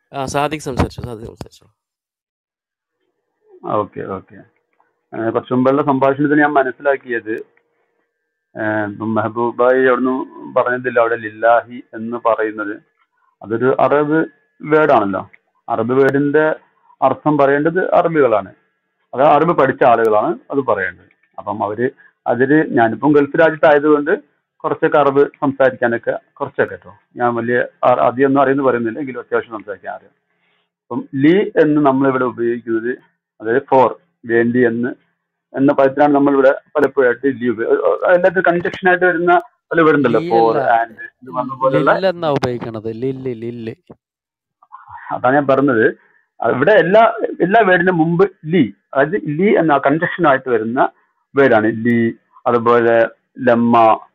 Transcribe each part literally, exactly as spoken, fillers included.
ആ സാദിഖ് സംസാരിച്ചു സാദിഖ് സംസാരിച്ചു ഓക്കെ ഓക്കെ. കുറച്ചു മുമ്പുള്ള സംഭാഷണത്തിൽ ഞാൻ മനസ്സിലാക്കിയത് ഏഹ് ഇപ്പം മെഹബൂബായി അവിടുന്ന് പറഞ്ഞതില്ല, അവിടെ ലില്ലാഹി എന്ന് പറയുന്നത് അതൊരു അറബ് വേർഡാണല്ലോ. അറബ് വേർഡിന്റെ അർത്ഥം പറയേണ്ടത് അറബികളാണ്, അത് അറബ് പഠിച്ച ആളുകളാണ് അത് പറയേണ്ടത്. അപ്പം അവര് അതില് ഞാനിപ്പം ഗൾഫ് രാജ്യത്തായതുകൊണ്ട് കുറച്ചൊക്കെ അറബ് സംസാരിക്കാനൊക്കെ കുറച്ചൊക്കെ കേട്ടോ, ഞാൻ വലിയ അ- അധികമൊന്നും അറിയുന്നു പറയുന്നില്ല, എങ്കിലും അത്യാവശ്യം സംസാരിക്കാൻ അറിയാം. അപ്പം ലീ എന്ന് നമ്മളിവിടെ ഉപയോഗിക്കുന്നത്, അതായത് ഫോർ, വേണ്ടി എന്ന് എന്ന പദത്തിലാണ് നമ്മളിവിടെ പലപ്പോഴായിട്ട് ലീ എല്ലാത്തിനും കൺജക്ഷൻ ആയിട്ട് വരുന്ന പല വേർഡുണ്ടല്ലോ, ലീ ഫോർ, അല്ല, ആൻഡ് എന്ന് പറഞ്ഞ പോലുള്ള. ലില്ലെന്നാ ഉപയോഗിക്കണത്. ലില്ല് ലില്ല് അതാണ് ഞാൻ പറഞ്ഞത്. അത് ഇവിടെ എല്ലാ എല്ലാ വേർഡിനും മുമ്പ് ലീ, അതായത് ലീ എന്ന കൺജക്ഷൻ ആയിട്ട് വരുന്ന വേർഡാണ് ലീ. അതുപോലെ ലമ്മ,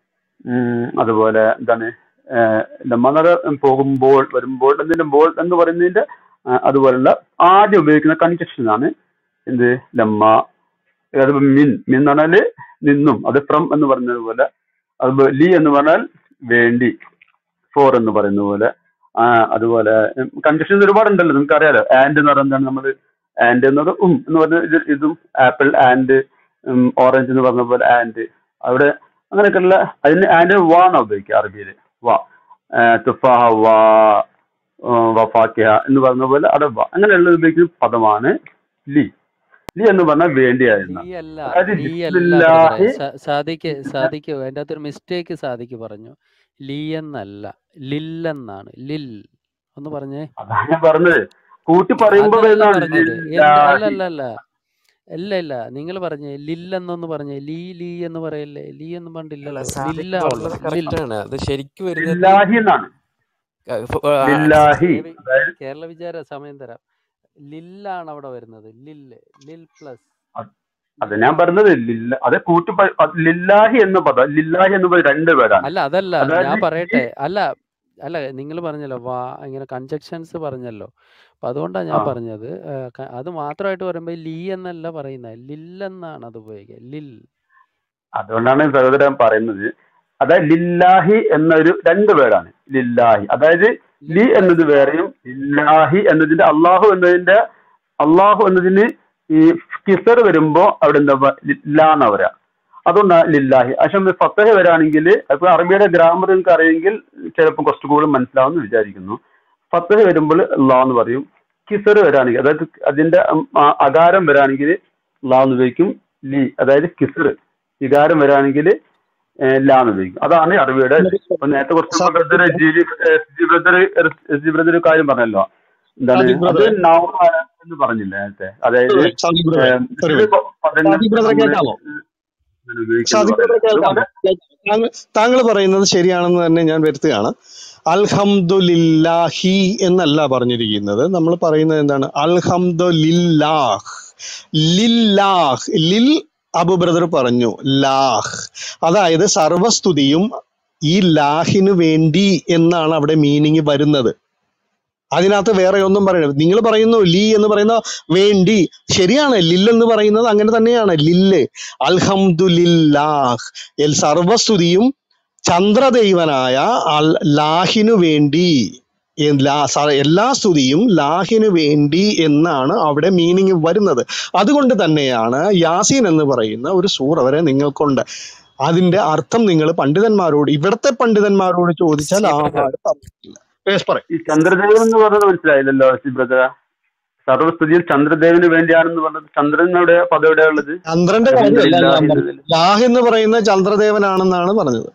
ഉം, അതുപോലെ എന്താണ് ഏഹ് ലമ്മ എന്ന് പറഞ്ഞാൽ പോകുമ്പോൾ, വരുമ്പോൾ എന്നതിന്റെ ബോൾ എന്ന് പറയുന്നതിന്റെ ആ, അതുപോലുള്ള ആദ്യം ഉപയോഗിക്കുന്ന കൺജക്ഷൻ ആണ് എന്ത്, ലമ്മ. അത് മിൻ മിൻ എന്ന് പറഞ്ഞാല് നിന്നും, അത് ഫ്രം എന്ന് പറയുന്നത് പോലെ. അത് ലീ എന്ന് പറഞ്ഞാൽ വേണ്ടി, ഫോർ എന്ന് പറയുന്ന പോലെ. ആ, അതുപോലെ കൺജക്ഷൻ ഒരുപാടുണ്ടല്ലോ, നിങ്ങൾക്ക് അറിയാലോ. ആൻഡ് എന്ന് പറയുന്നത് എന്താണ്, നമ്മൾ ആൻഡ് എന്നത് ഉം എന്ന് പറഞ്ഞ ഇത് ഇതും, ആപ്പിൾ ആൻഡ് ഓറഞ്ച് എന്ന് പറഞ്ഞ പോലെ ആൻഡ്, അവിടെ അങ്ങനെയൊക്കെയുള്ള അതിന് ആൻഡ് വാ എന്നാ ഉപയോഗിക്കുക അറബിയിൽ. വാ, തുഫാഹ വാ, വഫാക്കിഹ എന്ന് പറഞ്ഞ പോലെ അവിടെ വാ, അങ്ങനെയുള്ള ഉപയോഗിക്കുന്ന പദമാണ് ലീ. ലീ എന്ന് പറഞ്ഞാൽ വേണ്ടിയായിരുന്ന, ലീ അല്ല, അതായത് ലീ അല്ല ബ്രദറെ. ബിസ്മില്ലാഹി. സാദിക്ക് സാദിക്ക് അതിൻ്റെ അകത്തൊരു മിസ്റ്റേക്ക് സാദിക്ക് പറഞ്ഞു. ലീ എന്നല്ല, ലില്ലെന്നാണ്. ലിൽ ഒന്ന് പറഞ്ഞേ. അതാണ് ഞാൻ പറഞ്ഞത്, കൂട്ടി പറയുമ്പോ അതല്ല വരുന്നതാണ് പറഞ്ഞത്. എന്ത് അല്ല ലില്ലാഹി. അല്ല അല്ല അല്ല ഇല്ല, നിങ്ങൾ പറഞ്ഞേ ലില്ലെന്നൊന്ന് പറഞ്ഞേ. ലീ ലീ എന്ന് പറയല്ലേ, ലീ എന്ന് അല്ല പറഞ്ഞില്ലല്ലോ. സാദിഖ് ലില്ല ഉള്ളത്, പറഞ്ഞത് ലിൽ. കറക്റ്റ് ആണ്. അത് ശരിക്കും വരുന്നത് ലില്ലാഹി എന്നാണ്, ക- ഫ- ആ, ലില്ലാഹി. കേവി അതായത് കേരള വിചാര സമയം തരാം. ലില്ലാണ് അവിടെ വരുന്നത്. ലില്ല്, ലിൽ പ്ലസ് അത് അത് ഞാൻ പറഞ്ഞത് ലില്ല, അത് കൂട്ടി പ- അത് ലില്ലാഹി എന്ന പദം, ലില്ലാഹി എന്ന് പറയുന്നത് രണ്ട് പേരാണ്. അല്ല അതല്ല, അതായത് ഞാൻ ഈ പറയട്ടെ. അല്ല അല്ല നിങ്ങൾ പറഞ്ഞല്ലോ വാ, ഇങ്ങനെ കൺജക്ഷൻസ് പറഞ്ഞല്ലോ. അപ്പം അതുകൊണ്ടാണ് ആ ഞാൻ പറഞ്ഞത്. ആ, ക- അത് മാത്രമായിട്ട് പറയുമ്പോൾ ലീ എന്നല്ല പറയുന്നത്, ലില്ലെന്നാണ് അത് ഉപയോഗിക്കുക. ലിൽ. അതുകൊണ്ടാണ് സഹോദരൻ പറയുന്നത്. അതായത് ലില്ലാഹി എന്നൊരു രണ്ട് പേരാണ് ലില്ലാഹി. അതായത് ലിൽ ലി എന്നത് പ്ലസ് വേറെയും ലില്ലാഹി എന്നതിന്റെ അള്ളാഹു എന്നതിന്റെ അള്ളാഹു എന്നതിന് ഈ കിസർ വരുമ്പോ അവിടെ എന്താ ലില്ലാ എന്നാ പറയാ. അതുകൊണ്ടാണ് ലില്ലാഹി. പക്ഷെ ഫത്തഹ വരാണെങ്കിൽ, അപ്പൊ അറബിയുടെ ഗ്രാമർ നിങ്ങൾക്ക് അറിയെങ്കിൽ ചിലപ്പോൾ കുറച്ചു കൂടുതൽ മനസ്സിലാവുമെന്ന് വിചാരിക്കുന്നു. ഫത്തഹ വരുമ്പോൾ അള്ളാഹ് എന്ന് പറയും. കിസർ വരാണെങ്കിൽ, അതായത് അതിന്റെ ഉം, ആ, അകാരം വരാണെങ്കിൽ അള്ളാഹ് എന്ന് ഉപയോഗിക്കും. ലി, അതായത് കിസർ വികാരം വരാണെങ്കിൽ ലാ എന്ന് ഉപയോഗിക്കും. അതാണ് അറബിയുടെ ഇത്. അപ്പൊ നേരത്തെ കുറച്ച് മുമ്പ് brother ji ji brother ji brother ഒരു കാര്യം പറഞ്ഞല്ലോ, എന്താണ് സാദിഖ് അത് ബ്രദറെ നൗ എന്ന് പറഞ്ഞില്ല നേരത്തെ. അതായത് സാദിഖ് ബ്രദറെ ഏഹ്, ഒരു ഇത് മിനിറ്റ്. പദങ്ങൾക്ക് സാദിഖ് ബ്രദറെ നമ്മള് കേൾക്കാമോ? ഇങ്ങനെ ഉപയോഗിക്കുന്നു സാദിഖ് ബ്രദറെ പറയല്ലേ. അതുപോലെ കേൾക്കാമോ? താങ്കൾ താങ്കൾ പറയുന്നത് ശരിയാണെന്ന് തന്നെ ഞാൻ വരുത്തുകയാണ്. അൽഹംദുലില്ലാഹി എന്നല്ല പറഞ്ഞിരിക്കുന്നത്. നമ്മൾ പറയുന്നത് എന്താണ്? അൽഹംദുലില്ലാഹ്. ലില്ലാഹ്. ലിൽ അബു ബ്രദർ പറഞ്ഞു ലാഹ്, അതായത് സർവസ്തുതിയും ഈ ലാഹിന് വേണ്ടി എന്നാണ് അവിടെ മീനിങ് വരുന്നത്. അതിനകത്ത് വേറെ ഒന്നും പറയരുത്. നിങ്ങൾ പറയുന്നു ലീ എന്ന് പറയുന്ന വേണ്ടി, ശരിയാണ്. ലിൽ എന്ന് പറയുന്നത് അങ്ങനെ തന്നെയാണ്. ലില്ല്, അൽഹംദുലില്ലാഹ്, എൽ സർവസ്തുതിയും ചന്ദ്രദൈവനായ അൽ ലാഹിനു വേണ്ടി, എ- ലാ- സ- എല്ലാ സ്തുതിയും ലാഹിനു വേണ്ടി എന്നാണ് അവിടെ മീനിങ് വരുന്നത്. അതുകൊണ്ട് തന്നെയാണ് യാസീൻ എന്ന് പറയുന്ന ഒരു സൂറ വരെ നിങ്ങൾക്കുണ്ട്. അതിന്റെ അർത്ഥം നിങ്ങൾ പണ്ഡിതന്മാരോട്, ഇവിടത്തെ പണ്ഡിതന്മാരോട് ചോദിച്ചാൽ സി ആ ബ്രദർ പാട് പറഞ്ഞിട്ടില്ല. യേസ് പറയ്. ഈ ചന്ദ്രദേവൻ എന്ന് പറഞ്ഞത് മനസ്സിലായില്ലല്ലോ സി ബ്രദർ. സർവസ്തുതിയിൽ ചന്ദ്രദേവന് വേണ്ടിയാണെന്ന് പറഞ്ഞത്, ചന്ദ്രനോടെ പദം എവിടെയാ ഉള്ളത്? ചന്ദ്രന്റെ കാര്യമല്ല ഞാൻ അൽഹംദുലില്ലാഹി പറഞ്ഞത്. എന്നതിൽ ലാഹ് എന്ന് പറയുന്ന ചന്ദ്രദേവനാണെന്നാണ് പറഞ്ഞത്.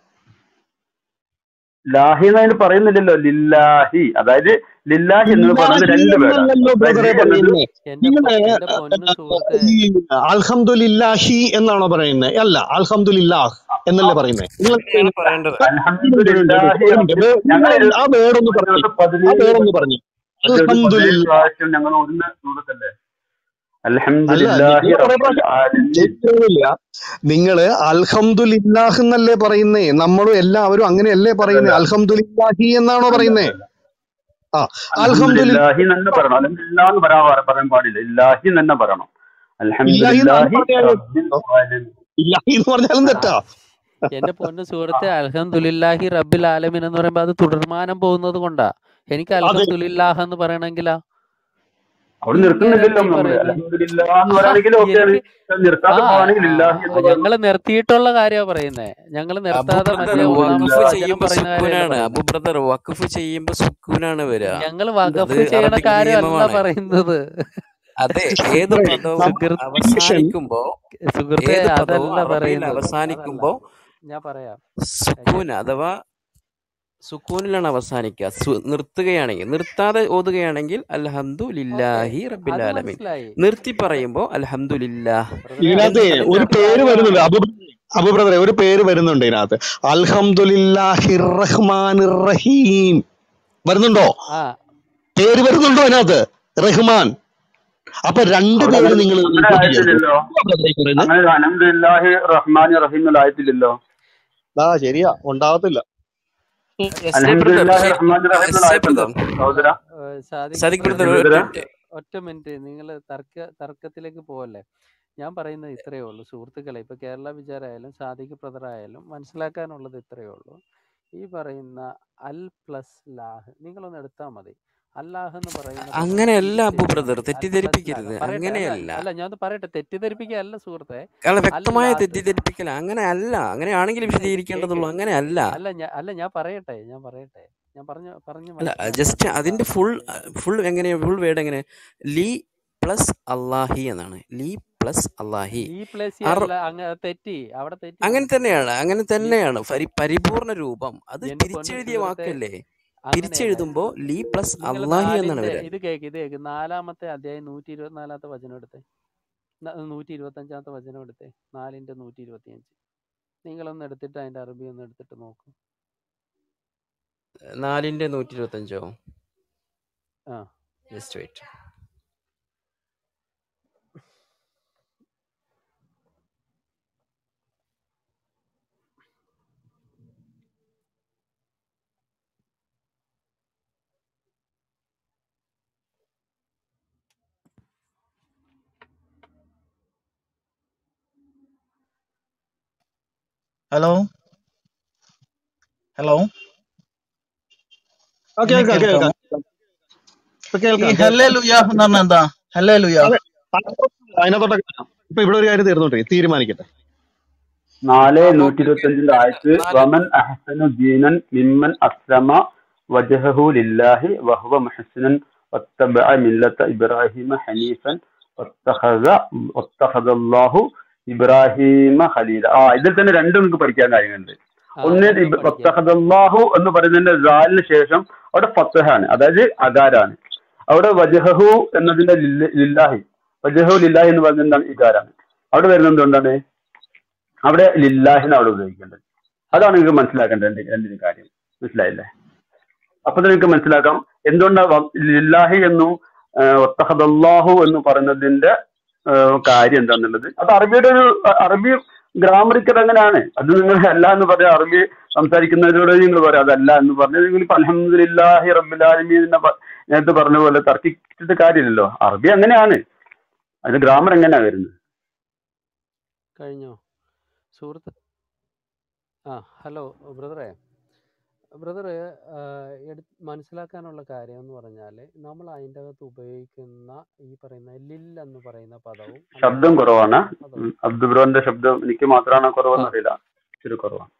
ലാഹി എന്ന് അതിന് പറയുന്നില്ലല്ലോ, ലില്ലാഹി. അതായത് ലില്ലാഹി എന്നത് പറയുന്നത് ലില്ലാഹി രണ്ട് പേരാണ്. എന്നല്ലല്ലോ അതായത് ബ്രദറെ ലി എന്നത് പറയുന്നേ. എൻ്റെ നിങ്ങള് എൻ്റെ പൊന്നു സുഹൃത്തെ, ഈ അൽഹംദുലില്ലാഹി എന്നാണോ പറയുന്നത്? അല്ല, അൽഹംദുലില്ലാഹ് എന്നല്ലേ പറയുന്നേ. നിങ്ങൾ അങ്ങനെയാണ് പറയേണ്ടത്. അൽഹംദുലില്ലാഹി ഒരു മിനിറ്റ്. റബ്ബിൽ. ഞങ്ങൾ നിങ്ങൾ ആ വേർഡൊന്ന് ഒരു പറഞ്ഞു, ദിവസം ആ പതിനേഴ് വേർഡൊന്ന് പറഞ്ഞു. ഒരു ദിവസം പതിനേഴ് അൽഹംദുലില്ലാ. പ്രാവശ്യം ഞങ്ങൾ ഒന്ന് സൂറത്തല്ലേ അല്ല, അൽഹംദുലില്ലാഹി നിങ്ങൾ കുറെ റബ്ബിൽ പ്രാവശ്യം ആലമീൻ. ചോദിക്കുന്നില്ല. നിങ്ങള് അൽഹംദുലില്ലാഹ് എന്നല്ലേ പറയുന്നേ. നമ്മളും എല്ലാവരും അങ്ങനെയല്ലേ പറയുന്നേ. അല്ലല്ല അൽഹംദുലില്ലാഹി എന്നാണോ അല്ല പറയുന്നേ? അല്ലല്ല ആ, അൽഹംദുലില്ലാഹി അൽഹംദുലില്ലാഹി തന്നെ പറയണം. അൽഹംദുലില്ലാ എന്ന് പറയാൻ പറയാൻ പാടില്ല, ഇല്ലാഹി തന്നെ പറയണം. ഇല്ലാഹി എന്നാണ് അൽഹംദുലില്ലാഹി പറഞ്ഞാലും റബ്ബിൽ ആലമീൻ. ഇല്ലാഹി എന്ന് പറഞ്ഞാലും തെറ്റാ. എൻ്റെ പൊന്നു സുഹൃത്തെ, അൽഹംദുലില്ലാഹി റബ്ബിൽ ആലമീൻ എന്ന് പറയുമ്പോൾ അത് തുടർമാനം പോകുന്നത് കൊണ്ടാ. എനിക്ക് അതെ അൽഹംദുലില്ലാഹ് എന്ന് പറയണമെങ്കിലാ അവിടെ ഇങ്ങനെ നിർത്തുന്നില്ലല്ലോ നീ നമ്മള്. പറയുന്നത് അൽഹംദുലില്ലാ എന്ന് പറയുകയാണെങ്കിൽ ഓക്കെയാണ്. എനിക്ക് ആ നിർത്താതെ പോവാണെങ്കിൽ ഇല്ലാഹി എന്ന് പറയണം. ഞങ്ങള് നിർത്തിയിട്ടുള്ള കാര്യമാണ് പറയുന്നേ. ഞങ്ങള് അബു നിർത്താതെ ബ്രദർ മറ്റേ അൽഹംദുലില്ലാ ഒന്നാമത്തെ വഖഫ് വചനം ചെയ്യുമ്പോ പറയുന്ന കാര്യമല്ല സുക്കൂനാണ്. പറയുന്നത്. അബു ബ്രദർ വഖഫ് ചെയ്യുമ്പോ സുക്കൂനാണ് വരിക. ഞങ്ങള് അത് വഖഫ് ചെയ്യണ അറബിക് കാര്യമല്ല നിയമമാണ്. പറയുന്നത്. അതെ, ഏത് സുഹൃത്തെ, പദവും സുഹൃത്ത് അവസാനിക്കുമ്പോ സുഹൃത്തെ ഏത് പദവും അതല്ല അറബിയിൽ പറയുന്നത്. അതല്ല അവസാനിക്കുമ്പോ ഞാൻ പറയാം. സുക്കൂൻ അഥവാ സുക്കൂനിലാണ് അവസാനിക്കുക. സു- നിർത്തുകയാണെങ്കിൽ നിർത്താതെ ഓതുകയാണെങ്കിൽ ഓക്കെ, അൽഹംദുലില്ലാഹി റബ്ബിൽ അത് ആലമീൻ. മനസ്സിലായി. നിർത്തി ബ്രദർ പറയുമ്പോൾ അൽഹംദുലില്ലാഹ് ബ്രദറെ ഇതിനകത്ത് അത് എന്ന് ഒരു അതിന്റെ പേര് വരുന്നുണ്ട്. കാര്യമാണ്. അബു അബു ബ്രദറെ, ഒരു പേര് വരുന്നുണ്ട് ഇതിനകത്ത്. അൽഹംദുലില്ലാഹിർ റഹ്മാനിർ റഹീം വരുന്നുണ്ടോ? ആ പേര് വരുന്നുണ്ടോ അതിനകത്ത്? റഹ്മാൻ. അപ്പൊ രണ്ട് അവിടെ പേര് അങ്ങനെ നിങ്ങൾ അങ്ങനെ കൂട്ടിച്ചേർത്തു. ആയിട്ടില്ലല്ലോ. പറയുന്നത് അങ്ങനെ അൽഹംദുലില്ലാഹി റഹ്മാനി റഹീം എന്നുള്ള ആയിട്ടില്ലല്ലോ. ആ ശരിയാ, ഉണ്ടാവത്തില്ല. എസ് എ ബ്രദർ അൽഹംദുലില്ലാഹി ശരി റഹ്മാനി റഹീം എസ് എന്നുള്ള എ ആയിട്ടുണ്ടോ ബ്രദർ സഹോദര? സാദിഖ് സദിക് ബ്രദർ ബ്രദർ ഒറ്റ സഹോദര മിനിറ്റ്. ഒറ്റ മിനിറ്റ്, നിങ്ങൾ തർക്ക തർക്കത്തിലേക്ക് പോവല്ലേ. ഞാൻ പറയുന്നത് ഇത്രയേ ഉള്ളൂ സുഹൃത്തുക്കളെ. ഇപ്പൊ കേരള വിചാരായാലും സാദിഖ് ബ്രദർ ആയാലും മനസ്സിലാക്കാനുള്ളത് ഇത്രയേ ഉള്ളൂ. ഈ പറയുന്ന അൽ പ്ലസ് ലാഹ് നിങ്ങളൊന്ന് എടുത്താൽ മതി. അല്ലാഹ് എന്ന് പറയുന്ന പദം അങ്ങനെയല്ല അബു തിരിച്ചെഴുതിയാൽ ബ്രദർ, മതി. അൽ പ്ലസ് ലാഹ് തെറ്റിദ്ധരിപ്പിക്കരുത്. പറയട്ടെ. അല്ല അങ്ങനെയല്ല, അല്ല ഞാൻ പറയട്ടെ, തെറ്റിദ്ധരിപ്പിക്കുകയല്ല സുഹൃത്തെ. അല്ല വ്യക്തമായ അല്ലാഹ് തെറ്റിദ്ധരിപ്പിക്കൽ. അങ്ങനെ അല്ല, അങ്ങനെയാണെങ്കിൽ ഇല്ല, കേക്ക് വിശദീകരിക്കേണ്ടതുള്ളൂ. അങ്ങനെ അല്ല അല്ല ഞാൻ അല്ല ഞാൻ പറയട്ടെ ഞാൻ പറയട്ടെ ഞാൻ പറഞ്ഞു പറഞ്ഞു അല്ല മനസ്സിലാക്കാൻ ജസ്റ്റ് നോക്കാം. അതിന്റെ ഫുൾ ഫുൾ എങ്ങനെയാ ഫുൾ വേർഡ് എങ്ങനെ? ലീ പ്ലസ് അല്ലാഹി എന്നാണ്. ലീ പ്ലസ് അല്ലാഹി. ലീ പ്ലസ് അർ അല്ല, അങ്ങനെ തെറ്റി, അവിടെ തെറ്റി അങ്ങനെ മനസ്സിലായി. തന്നെയാണ്, അങ്ങനെ ലീ തന്നെയാണ്. പരി- പരിപൂർണ രൂപം അത് എന്റെ പൊന്നു തിരിച്ചെഴുതിയ സുഹൃത്തെ വാക്കല്ലേ. അങ്ങനെയല്ല. തിരിച്ചെഴുതുമ്പോ ലീ പ്ലസ് നിങ്ങൾ അല്ലാഹി എന്നാണ് നാലിന്റെ വരിക. ഇത് കേക്ക് ഇത് കേക്ക് നാലാമത്തെ അധ്യായം നൂറ്റി ഇരുപത്തിനാലാമത്തെ വചനം എടുത്തേ. ന- നൂറ്റി ഇരുപത്തി അഞ്ചാമത്തെ വചനം എടുത്തേ. നാലിന്റെ നൂറ്റി ഇരുപത്തി അഞ്ച് നിങ്ങളൊന്ന് എടുത്തിട്ട് അതിന്റെ അറബി ഒന്ന് എടുത്തിട്ട് നോക്കും. നാലിന്റെ നൂറ്റി ഇരുപത്തി അഞ്ചോ? ആ ജസ്റ്റ് വെയിറ്റ്. ഹലോ ഹലോ ആ എന്നെ കേൾക്കാം കേൾക്കാമോ? കേൾക്കാം ഇപ്പൊ ഈ കേൾക്കാം ഹല്ലേ കേൾക്കാം. ലുയാ എന്ന് പറഞ്ഞാൽ എന്താ? ഹല്ലേ ലുയാ അതെ, അതിനകത്തോട്ടൊക്കെ വരാം. ഇപ്പൊ ഇവിടെ ഒരു കാര്യം തീർന്നോട്ടെ, തീരുമാനിക്കട്ടെ. നാല് ആ നൂറ്റി ഓക്കെ ഇരുപത്തി അഞ്ചിന്റെ ആയത്ത് നാല് വമൻ അഹ്സനു ദീനൻ മിമ്മൻ അസ്ലമ വജഹഹു ലില്ലാഹി വഹുവ മുഹ്സിനൻ വത്തബഅ മില്ലത ഇബ്രാഹിമ ഹനീഫൻ വത്തഖദ വത്തഖദല്ലാഹു ഇബ്രാഹിമ ഖലീല. ആ ഇതിൽ തന്നെ രണ്ടും നിങ്ങൾക്ക് പഠിക്കാൻ കാര്യങ്ങളുണ്ട്. ആ ഒന്ന് രണ്ടും ഇബ് പഠിക്കാം. വത്തഖദല്ലാഹു എന്ന് പറയുന്നതിന്റെ ദാലിന് ശേഷം അവിടെ ഫത്തഹാണ്, അതായത് അകാരാണ്. അവിടെ വജഹഹു എന്നതിന്റെ ലില്ല- ലില്ലാഹി വജഹു ലില്ലാഹി എന്ന് പറയുന്നത് എന്താണ്? ഇകാരാണ്. അവിടെ വരുന്നത് എന്തുകൊണ്ടാണ്? അവിടെ ലില്ലാഹിനെ അവിടെ ഉപയോഗിക്കേണ്ടത്. അതാണ് നിങ്ങൾക്ക് മനസ്സിലാക്കേണ്ടത്. രണ്ട് രണ്ടിന് കാര്യം മനസ്സിലായില്ലേ? അപ്പൊ തന്നെ നിങ്ങൾക്ക് മനസ്സിലാക്കാം എന്തുകൊണ്ടാണ് ലില്ലാഹി എന്നും ഒത്തഹദല്ലാഹു എന്ന് പറയുന്നതിന്റെ ആ, കാര്യം എന്താന്നുള്ളത്. അത് അറബിയുടെ ഒരു അ- അറബി ഗ്രാമറിക്കൽ അങ്ങനെയാണ്. അത് നിങ്ങൾ അല്ല എന്ന് പറയാം, അറബി സംസാരിക്കുന്നവരോട് നിങ്ങൾ പറയാം അതല്ല എന്ന് പറഞ്ഞ് നിങ്ങൾ ഇപ്പൊ അൽഹംദുലില്ലാഹി റബ്ബിൽ ആലമീൻ എന്ന പ- നേരത്തെ പറഞ്ഞ പോലെ തർക്കിച്ചിട്ട് കാര്യമില്ലല്ലോ. അറബി അങ്ങനെയാണ്, അതിന്റെ ഗ്രാമർ എങ്ങനെയാ വരുന്നത്. കഴിഞ്ഞോ സുഹൃത്ത്? ആ ഹലോ ബ്രദറെ. ബ്രദറ് എടു മനസ്സിലാക്കാനുള്ള കാര്യം എന്ന് പറഞ്ഞാൽ നമ്മൾ അതിൻ്റെ അകത്ത് ഉപയോഗിക്കുന്ന ഈ പറയുന്ന ലിൽ എന്ന് പറയുന്ന പദവും ശബ്ദം അല്ലാഹ് എന്ന് കുറവാണ്. പറയുന്ന പദവും ഉം. അബ്ദുബ്രോന്റെ ശബ്ദം എനിക്ക് മാത്രമാണോ ആ കുറവെന്ന് അറിയില്ല, ഇച്ചിരി കുറവാണ്.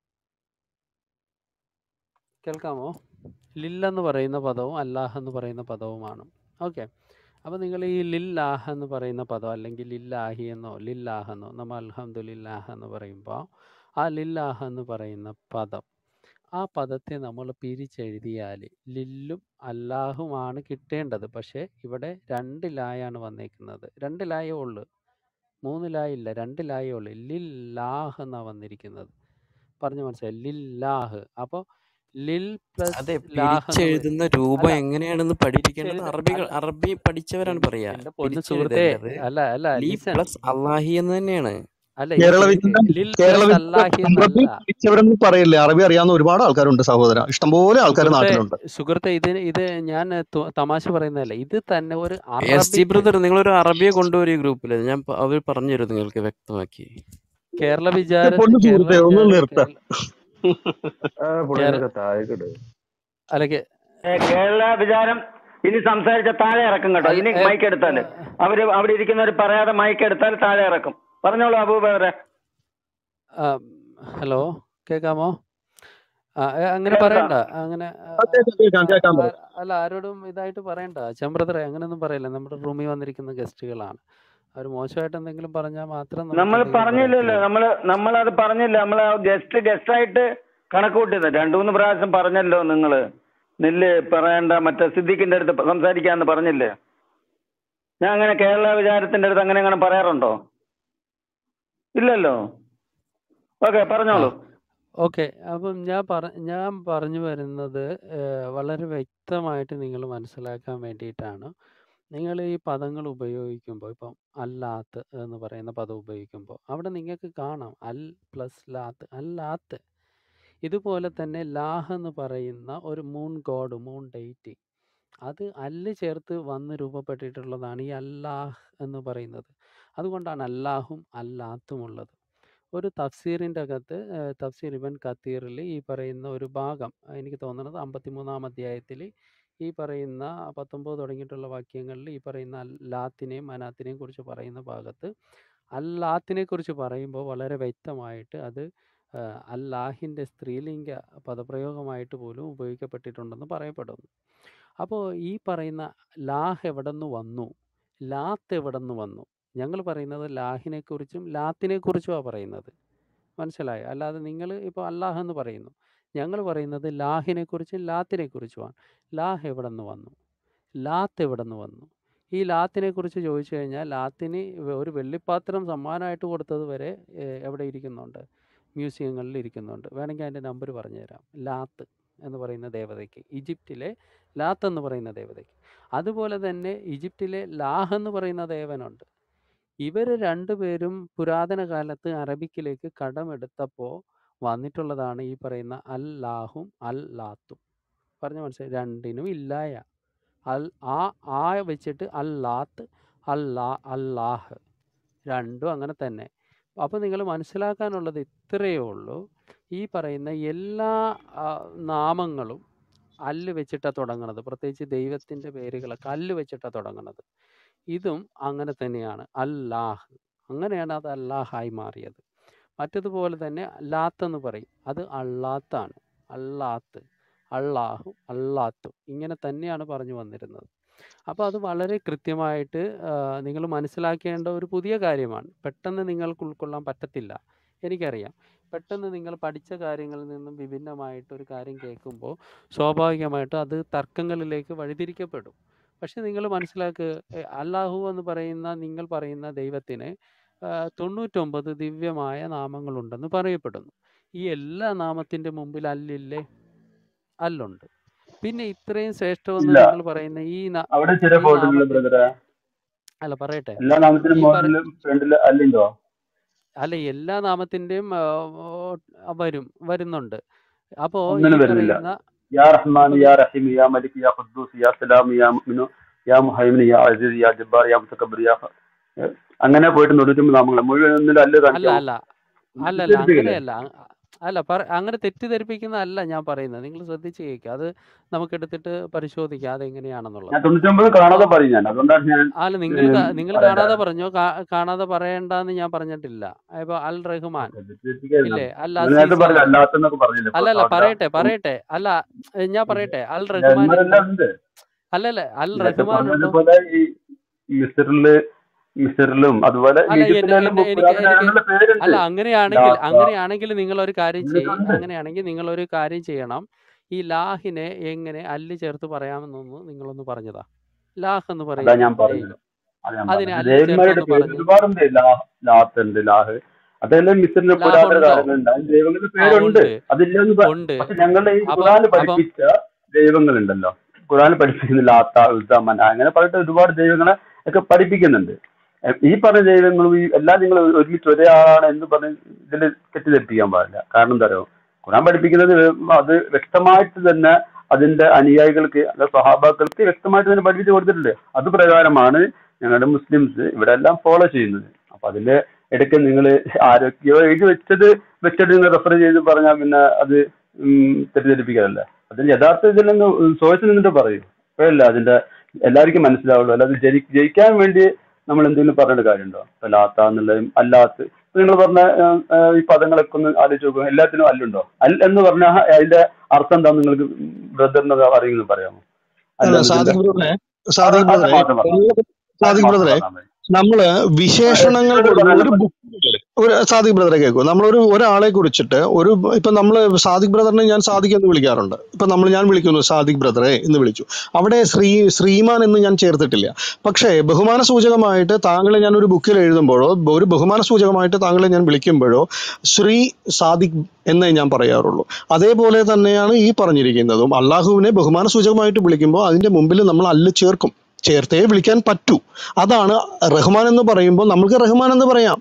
കേൾക്കാമോ? ലിൽ എന്ന് പറയുന്ന പദവും അല്ലാഹ് എന്ന് പറയുന്ന പദവുമാണ്. ഓക്കെ. അപ്പോൾ നിങ്ങൾ ഈ ലില്ലാഹ് എന്ന് പറയുന്ന പദം അല്ലെങ്കിൽ ലില്ലാഹി എന്നോ ലില്ലാഹ് എന്നോ നമ്മൾ അൽഹംദുലില്ലാഹ് എന്ന് പറയുമ്പോൾ ആ ലില്ലാഹ് എന്ന് പറയുന്ന പദം, ആ പദത്തെ നമ്മൾ പിരിച്ചെഴുതിയാൽ ലില്ലും അല്ലാഹുമാണ് കിട്ടേണ്ടത്. പക്ഷേ ഇവിടെ രണ്ട് ലായാണ് വന്നേക്കുന്നത്. രണ്ട് ലായേ ഉള്ളൂ, മൂന്ന് ലായില്ല, രണ്ട് ലായേ ഉള്ളൂ. ലില്ലാഹ് എന്നാണ് വന്നിരിക്കുന്നത്. പറഞ്ഞു മനസ്സിലായി? ലില്ലാഹ്. അപ്പോൾ ലിൽ പ്ലസ് അതെ, ലാഹ് എന്ന് പറയും. പിരിച്ചെഴുതുന്ന രൂപം അല്ല എങ്ങനെയാണെന്ന് പഠിപ്പിക്കേണ്ടത് പിരിച്ചെഴുത അറബികൾ അല്ല അറബി പഠിച്ചവരാണ് എൻ- പറയാ. എൻ്റെ പൊന്നു സുഹൃത്തെ, പിരിച്ചെഴുതേണ്ടത് അല്ല അല്ല ലീ ലിസൺ, പ്ലസ് അല്ലാഹി എന്ന് തന്നെയാണ്. അല്ല ഇത് കേരള കേക്ക്. വിദ്യ ലിൽ കേരള പ്ലസ് വിദ്യ അല്ലാഹി അറബി എന്നല്ല പഠിച്ചവരെന്ന് പറയില്ലേ. അറബി അറിയാവുന്ന ഒരുപാട് ആൾക്കാരുണ്ട് സഹോദര, ഇഷ്ടംപോലെ ആൾക്കാർ സുഹൃത്തെ. നാട്ടിലുണ്ട്. സുഹൃത്തെ ഇത് ഇത് ഞാൻ തു- തമാശ പറയുന്നതല്ല, ഇത് തന്നെ ഒരു എസ് ജി അറബിക് ബ്രദർ, നിങ്ങളൊരു അറബിയെ കൊണ്ടുവരും ഈ ഗ്രൂപ്പിൽ. ഞാൻ പ- അവർ പറഞ്ഞു തരും നിങ്ങൾക്ക് വ്യക്തമാക്കി. കേരള ഏ, വിചാര പൊന്നു കേരള സുഹൃത്തെ ഒന്ന് വിചാര നിർത്ത. കേരള കേര താഴേക്കിട്. അല്ല കേ- ഏ, കേരള വിചാരം ഇനി സംസാരിച്ച താഴെ ഇറക്കും കേട്ടോ. അല്ല ഇനി ഏ, മൈക്ക് എടുത്താല് അവര് അവിടെ ഇരിക്കുന്നവർ പറയാതെ മൈക്ക് എടുത്താൽ താഴെ ഇറക്കും. പറഞ്ഞോളൂ അബൂബക്കറെ. ആ, ഹലോ, കേൾക്കാമോ? ആ, ഏ, അങ്ങനെ കേൾക്കാം. പറയണ്ട. അങ്ങനെ ആ, ആ, കേൾക്കാം കേൾക്കാം ആ, കേൾക്കാൻ ആ, പറയും. അല്ല, ആരോടും ഇതായിട്ട് പറയണ്ട. ചമ്പ്രദറെ അങ്ങനെയൊന്നും പറയില്ല. നമ്മുടെ റൂമിൽ വന്നിരിക്കുന്ന ഗസ്റ്റുകളാണ്. അവർ മോശമായിട്ട് എന്തെങ്കിലും പറഞ്ഞാൽ മാത്രം നമുക്ക് നമ്മൾ എന്തെങ്കിലും പറഞ്ഞില്ലല്ലോ, പറയത്തുള്ളൂ. നമ്മള് നമ്മളത് പറഞ്ഞില്ല. നമ്മള് ഗസ്റ്റ് ഗസ്റ്റായിട്ട് കണക്ക് കൂട്ടിയത് രണ്ടു മൂന്ന് പ്രാവശ്യം പറഞ്ഞല്ലോ. നിങ്ങള് നെല്ല് പറയണ്ട, മറ്റേ സിദ്ദിഖിന്റെ അടുത്ത് സംസാരിക്കാന്ന് പറഞ്ഞില്ലേ? ഞാൻ അങ്ങനെ കേരള വിചാരത്തിന്റെ അടുത്ത് അങ്ങനെ അങ്ങനെ പറയാറുണ്ടോ? ഇല്ലല്ലോ. ഓക്കെ, ആ, പറഞ്ഞോളൂ. ഓക്കെ. അപ്പം ഞാൻ പറ ഞാൻ പറഞ്ഞു വരുന്നത് ഏഹ്, വളരെ വ്യക്തമായിട്ട് നിങ്ങൾ മനസ്സിലാക്കാൻ വേണ്ടിയിട്ടാണ്. നിങ്ങൾ ഈ പദങ്ങൾ ഉപയോഗിക്കുമ്പോൾ, ഇപ്പം അല്ലാത്ത് എന്ന് പറയുന്ന പദം ഉപയോഗിക്കുമ്പോൾ അവിടെ നിങ്ങൾക്ക് കാണാം അൽ പ്ലസ് ലാത്ത്, അല്ലാത്ത്. ഇതുപോലെ തന്നെ ലാഹ് എന്ന് പറയുന്ന ഒരു മൂൺ ഗോഡ്, മൂൺ ഡെയ്റ്റി, അത് അല്ല് ചേർത്ത് വന്ന് രൂപപ്പെട്ടിട്ടുള്ളതാണ് ഈ അല്ലാഹ് എന്ന് പറയുന്നത്. അതുകൊണ്ടാണ് അല്ലാഹും അല്ലാത്തും ഉള്ളത്. ഒരു തഫ്സീറിൻ്റെ അകത്ത് ഏഹ്, തഫ്സീർ ഇബൻ കത്തീറിൽ ഈ പറയുന്ന ഒരു ഭാഗം, എനിക്ക് തോന്നുന്നത് അമ്പത്തിമൂന്നാം അധ്യായത്തിൽ ഈ പറയുന്ന പത്തൊമ്പത് തുടങ്ങിയിട്ടുള്ള വാക്യങ്ങളിൽ ഈ പറയുന്ന ലാത്തിനെയും മനാത്തിനെയും കുറിച്ച് പറയുന്ന ഭാഗത്ത് അല്ലാത്തിനെ കുറിച്ച് പറയുമ്പോൾ വളരെ വ്യക്തമായിട്ട് അത് ഏഹ്, അല്ലാഹിൻ്റെ സ്ത്രീലിംഗ പദപ്രയോഗമായിട്ട് പോലും ഉപയോഗിക്കപ്പെട്ടിട്ടുണ്ടെന്ന് പറയപ്പെടുന്നു. അപ്പോൾ ഈ പറയുന്ന ലാഹ് എവിടെ നിന്ന് വന്നു, ലാത്ത് എവിടെ നിന്ന് വന്നു? ഞങ്ങൾ പറയുന്നത് ലാഹിനെക്കുറിച്ചും ലാത്തിനെക്കുറിച്ചുമാണ് പറയുന്നത്. മനസ്സിലായോ? അല്ലാതെ നിങ്ങൾ ഇപ്പോൾ അല്ലാഹ് എന്ന് പറയുന്നു, ഞങ്ങൾ പറയുന്നത് ലാഹിനെക്കുറിച്ചും ലാത്തിനെക്കുറിച്ചുമാണ്. ലാഹ് എവിടെ നിന്ന് വന്നു, ലാത്ത് എവിടെ നിന്ന് വന്നു? ഈ ലാത്തിനെക്കുറിച്ച് ചോദിച്ചു കഴിഞ്ഞാൽ ലാത്തിന് ഒരു വെള്ളിപ്പാത്രം സമ്മാനമായിട്ട് കൊടുത്തത് വരെ ഏഹ്, എവിടെ ഇരിക്കുന്നുണ്ട്? മ്യൂസിയങ്ങളിൽ ഇരിക്കുന്നുണ്ട്. വേണമെങ്കിൽ അതിൻ്റെ നമ്പർ പറഞ്ഞു തരാം. ലാത്ത് എന്ന് പറയുന്ന ദേവതയ്ക്ക്, ഈജിപ്തിലെ ലാത്ത് എന്ന് പറയുന്ന ദേവതയ്ക്ക്. അതുപോലെ തന്നെ ഈജിപ്തിലെ ലാഹ് എന്ന് പറയുന്ന ദേവനുണ്ട്. ഇവർ രണ്ടുപേരും പുരാതന കാലത്ത് അറബിക്കിലേക്ക് കടമെടുത്തപ്പോൾ വന്നിട്ടുള്ളതാണ് ഈ പറയുന്ന അൽ ലാഹും അൽ ലാത്തും. പറഞ്ഞു മനസ്സിലായി? രണ്ടിനും ഇല്ലായ അൽ ആ ആ വെച്ചിട്ട് അൽ ലാത്ത്, അൽ ലാ അല്ലാഹ്, രണ്ടും അങ്ങനെ തന്നെ. അപ്പോൾ നിങ്ങൾ മനസ്സിലാക്കാനുള്ളത് ഇത്രയേ ഉള്ളൂ. ഈ പറയുന്ന എല്ലാ ആ, നാമങ്ങളും അല്ല് വെച്ചിട്ടാണ് തുടങ്ങുന്നത്. പ്രത്യേകിച്ച് ദൈവത്തിൻ്റെ പേരുകളൊക്കെ അല്ല് വെച്ചിട്ടാണ് തുടങ്ങുന്നത്. ഇതും അങ്ങനെ തന്നെയാണ്. അല്ലാഹ്, അങ്ങനെയാണ് അത് അല്ലാഹായി മാറിയത്. മറ്റതുപോലെ തന്നെ ലാത്ത് എന്ന് പറയും, അത് അള്ളാത്താണ്. അള്ളാത്ത്, അള്ളാഹു, അള്ളാത്തു, ഇങ്ങനെ തന്നെയാണ് പറഞ്ഞു വന്നിരുന്നത്. അപ്പോൾ അത് വളരെ കൃത്യമായിട്ട് നിങ്ങൾ മനസ്സിലാക്കേണ്ട ഒരു പുതിയ കാര്യമാണ്. പെട്ടെന്ന് നിങ്ങൾക്ക് ഉൾക്കൊള്ളാൻ പറ്റത്തില്ല, എനിക്കറിയാം. പെട്ടെന്ന് നിങ്ങൾ പഠിച്ച കാര്യങ്ങളിൽ നിന്നും വിഭിന്നമായിട്ട് ഒരു കാര്യം കേൾക്കുമ്പോൾ സ്വാഭാവികമായിട്ടും അത് തർക്കങ്ങളിലേക്ക് വഴിതിരിക്കപ്പെടും. പക്ഷെ നിങ്ങൾ മനസ്സിലാക്കുക, എ- അല്ലാഹു എന്ന് പറയുന്ന നിങ്ങൾ പറയുന്ന ദൈവത്തിന് ആ, തൊണ്ണൂറ്റൊമ്പത് ദിവ്യമായ നാമങ്ങളുണ്ടെന്ന് പറയപ്പെടുന്നു. ഈ എല്ലാ നാമത്തിൻ്റെ മുമ്പിൽ അല്ലില്ലേ? അല്ലുണ്ട്. പിന്നെ ഇത്രയും ശ്രേഷ്ഠമെന്ന് ഇല്ല. നിങ്ങൾ പറയുന്ന ഈ ന- അവിടെ ചില ഈ ഫോൾട്ടുകൾ നാമത്തിൽ, ബ്രദറെ. അല്ല പറയട്ടെ, എല്ലാ നാമത്തിനും ഈ പറ മുകളിലും ഫ്രണ്ടില് അല്ലുണ്ടോ? അല്ല എല്ലാ നാമത്തിൻ്റെയും വരും വരുന്നുണ്ട്. അപ്പോൾ ഈ ഒന്നിനും വരുന്നില്ല. പറയുന്ന യാ റഹ്മാൻ, അപ്പോൾ യാ റഹീം, യാ മലിക്, യാ ഖുദ്ദൂസ്, യാ സലാം, യാ മുഅ്മിനു, യാ മുഹൈമിൻ, യാ അസീസ്, യാ ജബ്ബാർ, യാ മുതകബ്ബിർ, യാ ഫ- ഏ, അങ്ങനെ പോയിട്ട് തൊണ്ണൂറ്റൊമ്പത് നാമങ്ങൾ മുഴുവൻ ഒന്നിലും അല്ല് അല്ല കാണിക്കാമോ? അല്ല ഒന്ന് അല്ലല്ല തെറ്റിദ്ധരിപ്പിക്കല്ലേ? അങ്ങനെയല്ല. അ- അല്ല പറ അങ്ങനെ തെറ്റിദ്ധരിപ്പിക്കുന്നതല്ല ഞാൻ പറയുന്നത്. നിങ്ങൾ ശ്രദ്ധിച്ച് കേൾക്കുക. അത് നമുക്കെടുത്തിട്ട് പരിശോധിക്കാം അതെങ്ങനെയാണെന്നുള്ളത്. ഞാൻ തൊണ്ണൂറ്റൊമ്പത് അപ്പോൾ കാണാതെ പറയും. ഞാൻ അതുകൊണ്ടാണ് ഞാൻ അല്ല നിങ്ങൾ ഉം, നിങ്ങൾ പറയാൻ കാണാതെ കാരണം. പറഞ്ഞോ, കാ- കാണാതെ പറയണ്ടെന്ന് ഞാൻ പറഞ്ഞിട്ടില്ല. ഇപ്പോൾ അൽ റഹ്മാൻ ഓക്കെ, തെറ്റിദ്ധരിപ്പിക്കരുത്. ഇല്ലേ, അൽ നിങ്ങൾ നേരത്തെ അസീസ് പറഞ്ഞില്ല ഉണ്ട്. അല്ലാത്തെന്നൊക്കെ പറഞ്ഞില്ല. ഇപ്പൊ അല്ലല്ല അവിടെ പറയട്ടെ പറയട്ടെ അല്ല ഏ, ഞാൻ പറയട്ടെ, അൽ റഹ്മാൻ ഉണ്ടോ? ഇവന്മാരെല്ലാം ഉണ്ട്. അല്ലല്ല അൽ നേരത്തെ റഹ്മാൻ ഉണ്ടോ? പറഞ്ഞതുപോലെ ഈ മിസറില് മിസറിലും അതുപോലെ അല്ല എന്നെ ഈജിപ്തിലെല്ലാം എന്നെ എനിക്ക് പുരാതന എനിക്ക് രാജ്യങ്ങളുടെ പേരുണ്ട്. അല്ല അങ്ങനെയാണെങ്കിൽ ലാത്ത അങ്ങനെയാണെങ്കിൽ നിങ്ങളൊരു കാര്യം അങ്ങനെയൊക്കെ ചെയ്യ് ഉണ്ട്. അങ്ങനെയാണെങ്കിൽ നിങ്ങളൊരു കാര്യം ചെയ്യണം. ഈ ലാഹിനെ എങ്ങനെ അല്ല് ചേർത്ത് പറയാമെന്നൊന്ന് നിങ്ങളൊന്ന് പറഞ്ഞതാ. ലാഹ് എന്ന് അതാ പറയുന്ന ഞാൻ പറഞ്ഞത്. ദൈവം, അത് ഞാൻ അതിനെ പറഞ്ഞത്. അല്ല് ദേവന്മാരുടെ ചേർത്തൊന്ന് പേര് പറഞ്ഞ്. ഒരുപാടുണ്ട്. ലാ ലാത്ത് ഉണ്ട്, ലാഹ്. അതെല്ലാം മിസറിന്റെ ലാഹ് പുരാതന ഉണ്ടോ? കാലങ്ങളുണ്ട്. അതിന് ദൈവങ്ങളുടെ ആ പേരുണ്ട്. ഉണ്ട് അതില്ലെന്ന് പ- ഉണ്ട്. പക്ഷെ ഞങ്ങളുടെ ഈ അപ്പം ഖുറാന് അപ്പം പഠിപ്പിച്ച ദൈവങ്ങളുണ്ടല്ലോ, ഖുറാന് പഠിപ്പിക്കുന്ന ലാത്ത, ഉസ്സ, മന, അങ്ങനെ പറഞ്ഞിട്ട് ഒരുപാട് ദൈവങ്ങളെ ഒക്കെ പഠിപ്പിക്കുന്നുണ്ട്. എ- ഈ പറഞ്ഞ ദൈവങ്ങളും ഈ എല്ലാം നിങ്ങൾ ഒരുമിച്ച് ഒരേ ആളാണ് എന്ന് പറഞ്ഞ് ഇതിൽ തെറ്റിദ്ധരിപ്പിക്കാൻ പാടില്ല. കാരണം എന്താ പറയുക, ഖുറാൻ പഠിപ്പിക്കുന്നത് അത് വ്യക്തമായിട്ട് തന്നെ അതിന്റെ അനുയായികൾക്ക് അല്ല സ്വഹാബാക്കൾക്ക് വ്യക്തമായിട്ട് തന്നെ പഠിപ്പിച്ച് കൊടുത്തിട്ടുണ്ട്. അത് പ്രകാരമാണ് ഞങ്ങളുടെ മുസ്ലിംസ് ഇവിടെ എല്ലാം ഫോളോ ചെയ്യുന്നത്. അപ്പൊ അതിന്റെ ഇടയ്ക്ക് നിങ്ങൾ ആരോഗ്യം എഴുതി വെച്ചത് വെച്ചിട്ട് നിങ്ങൾ റെഫർ ചെയ്ത് പറഞ്ഞാൽ പിന്നെ അത് ഉം, തെറ്റിദ്ധരിപ്പിക്കാതല്ലേ. അതിൽ യഥാർത്ഥ ഇതിൽ നിന്ന് സോഴ്സിൽ നിന്നിട്ട് പറയും. അപ്പോഴല്ല അതിന്റെ എല്ലാവർക്കും മനസ്സിലാവുള്ളൂ. അല്ലാതെ ജയി ജയിക്കാൻ വേണ്ടി നമ്മൾ എന്തെങ്കിലും പറഞ്ഞിട്ട് കാര്യമുണ്ടോ? ഇപ്പൊ ലാത്ത എന്നുള്ളതും അല്ലാത്ത നിങ്ങൾ പറഞ്ഞ ഏഹ്, ഏഹ്, ഈ പദങ്ങളൊക്കെ ഒന്ന് ആലോചിച്ച് നോക്കുക. എല്ലാത്തിനും അല്ലുണ്ടോ? അൽ എന്ന് പറഞ്ഞാൽ അതിന്റെ അർത്ഥം എന്താ നിങ്ങൾക്ക് ബ്രദറിന് അറിയുമെന്ന് പറയാമോ? അല്ല അല്ലെന്നതിന്റെ സാദിഖ് ബ്രദറെ അത് സാദിഖ് അത് ബ്രദറെ മാത്രം പറഞ്ഞു അത് സാദിഖ് മാത്രം ബ്രദറെ പറഞ്ഞാൽ മതി. നമ്മള് ആ, വിശേഷണങ്ങൾ എസ്റ്റിനോട് കൊടുക്കും പറയാനുള്ള ഒരു ബുക്ക് ഒരു സാദിഖ് ബ്രദറെ കേൾക്കൂ. നമ്മളൊരു ഒരാളെ കുറിച്ചിട്ട് ഒരു ഇപ്പൊ നമ്മള് സാദിഖ് ബ്രദറിനെ ഞാൻ സാദിഖ് എന്ന് വിളിക്കാറുണ്ട്. ഇപ്പൊ നമ്മൾ ഞാൻ വിളിക്കുന്നു സാദിഖ് ബ്രദറെ എന്ന് വിളിച്ചു. അവിടെ ശ്രീ ശ്രീമാൻ എന്ന് ഞാൻ ചേർത്തിട്ടില്ല. പക്ഷേ ബഹുമാന സൂചകമായിട്ട് താങ്കളെ ഞാൻ ഒരു ബുക്കിൽ എഴുതുമ്പോഴോ ഒരു ബഹുമാന സൂചകമായിട്ട് താങ്കളെ ഞാൻ വിളിക്കുമ്പോഴോ ശ്രീ സാദിഖ് എന്നേ ഞാൻ പറയാറുള്ളൂ. അതേപോലെ തന്നെയാണ് ഈ പറഞ്ഞിരിക്കുന്നതും. അള്ളാഹുവിനെ ബഹുമാന സൂചകമായിട്ട് വിളിക്കുമ്പോൾ അതിന്റെ മുമ്പിൽ നമ്മൾ അല്ല് ചേർക്കും. ചേർത്തേ വിളിക്കാൻ പറ്റൂ. അതാണ് റഹ്മാൻ എന്ന് പറയുമ്പോൾ നമുക്ക് റഹ്മാൻ എന്ന് പറയാം.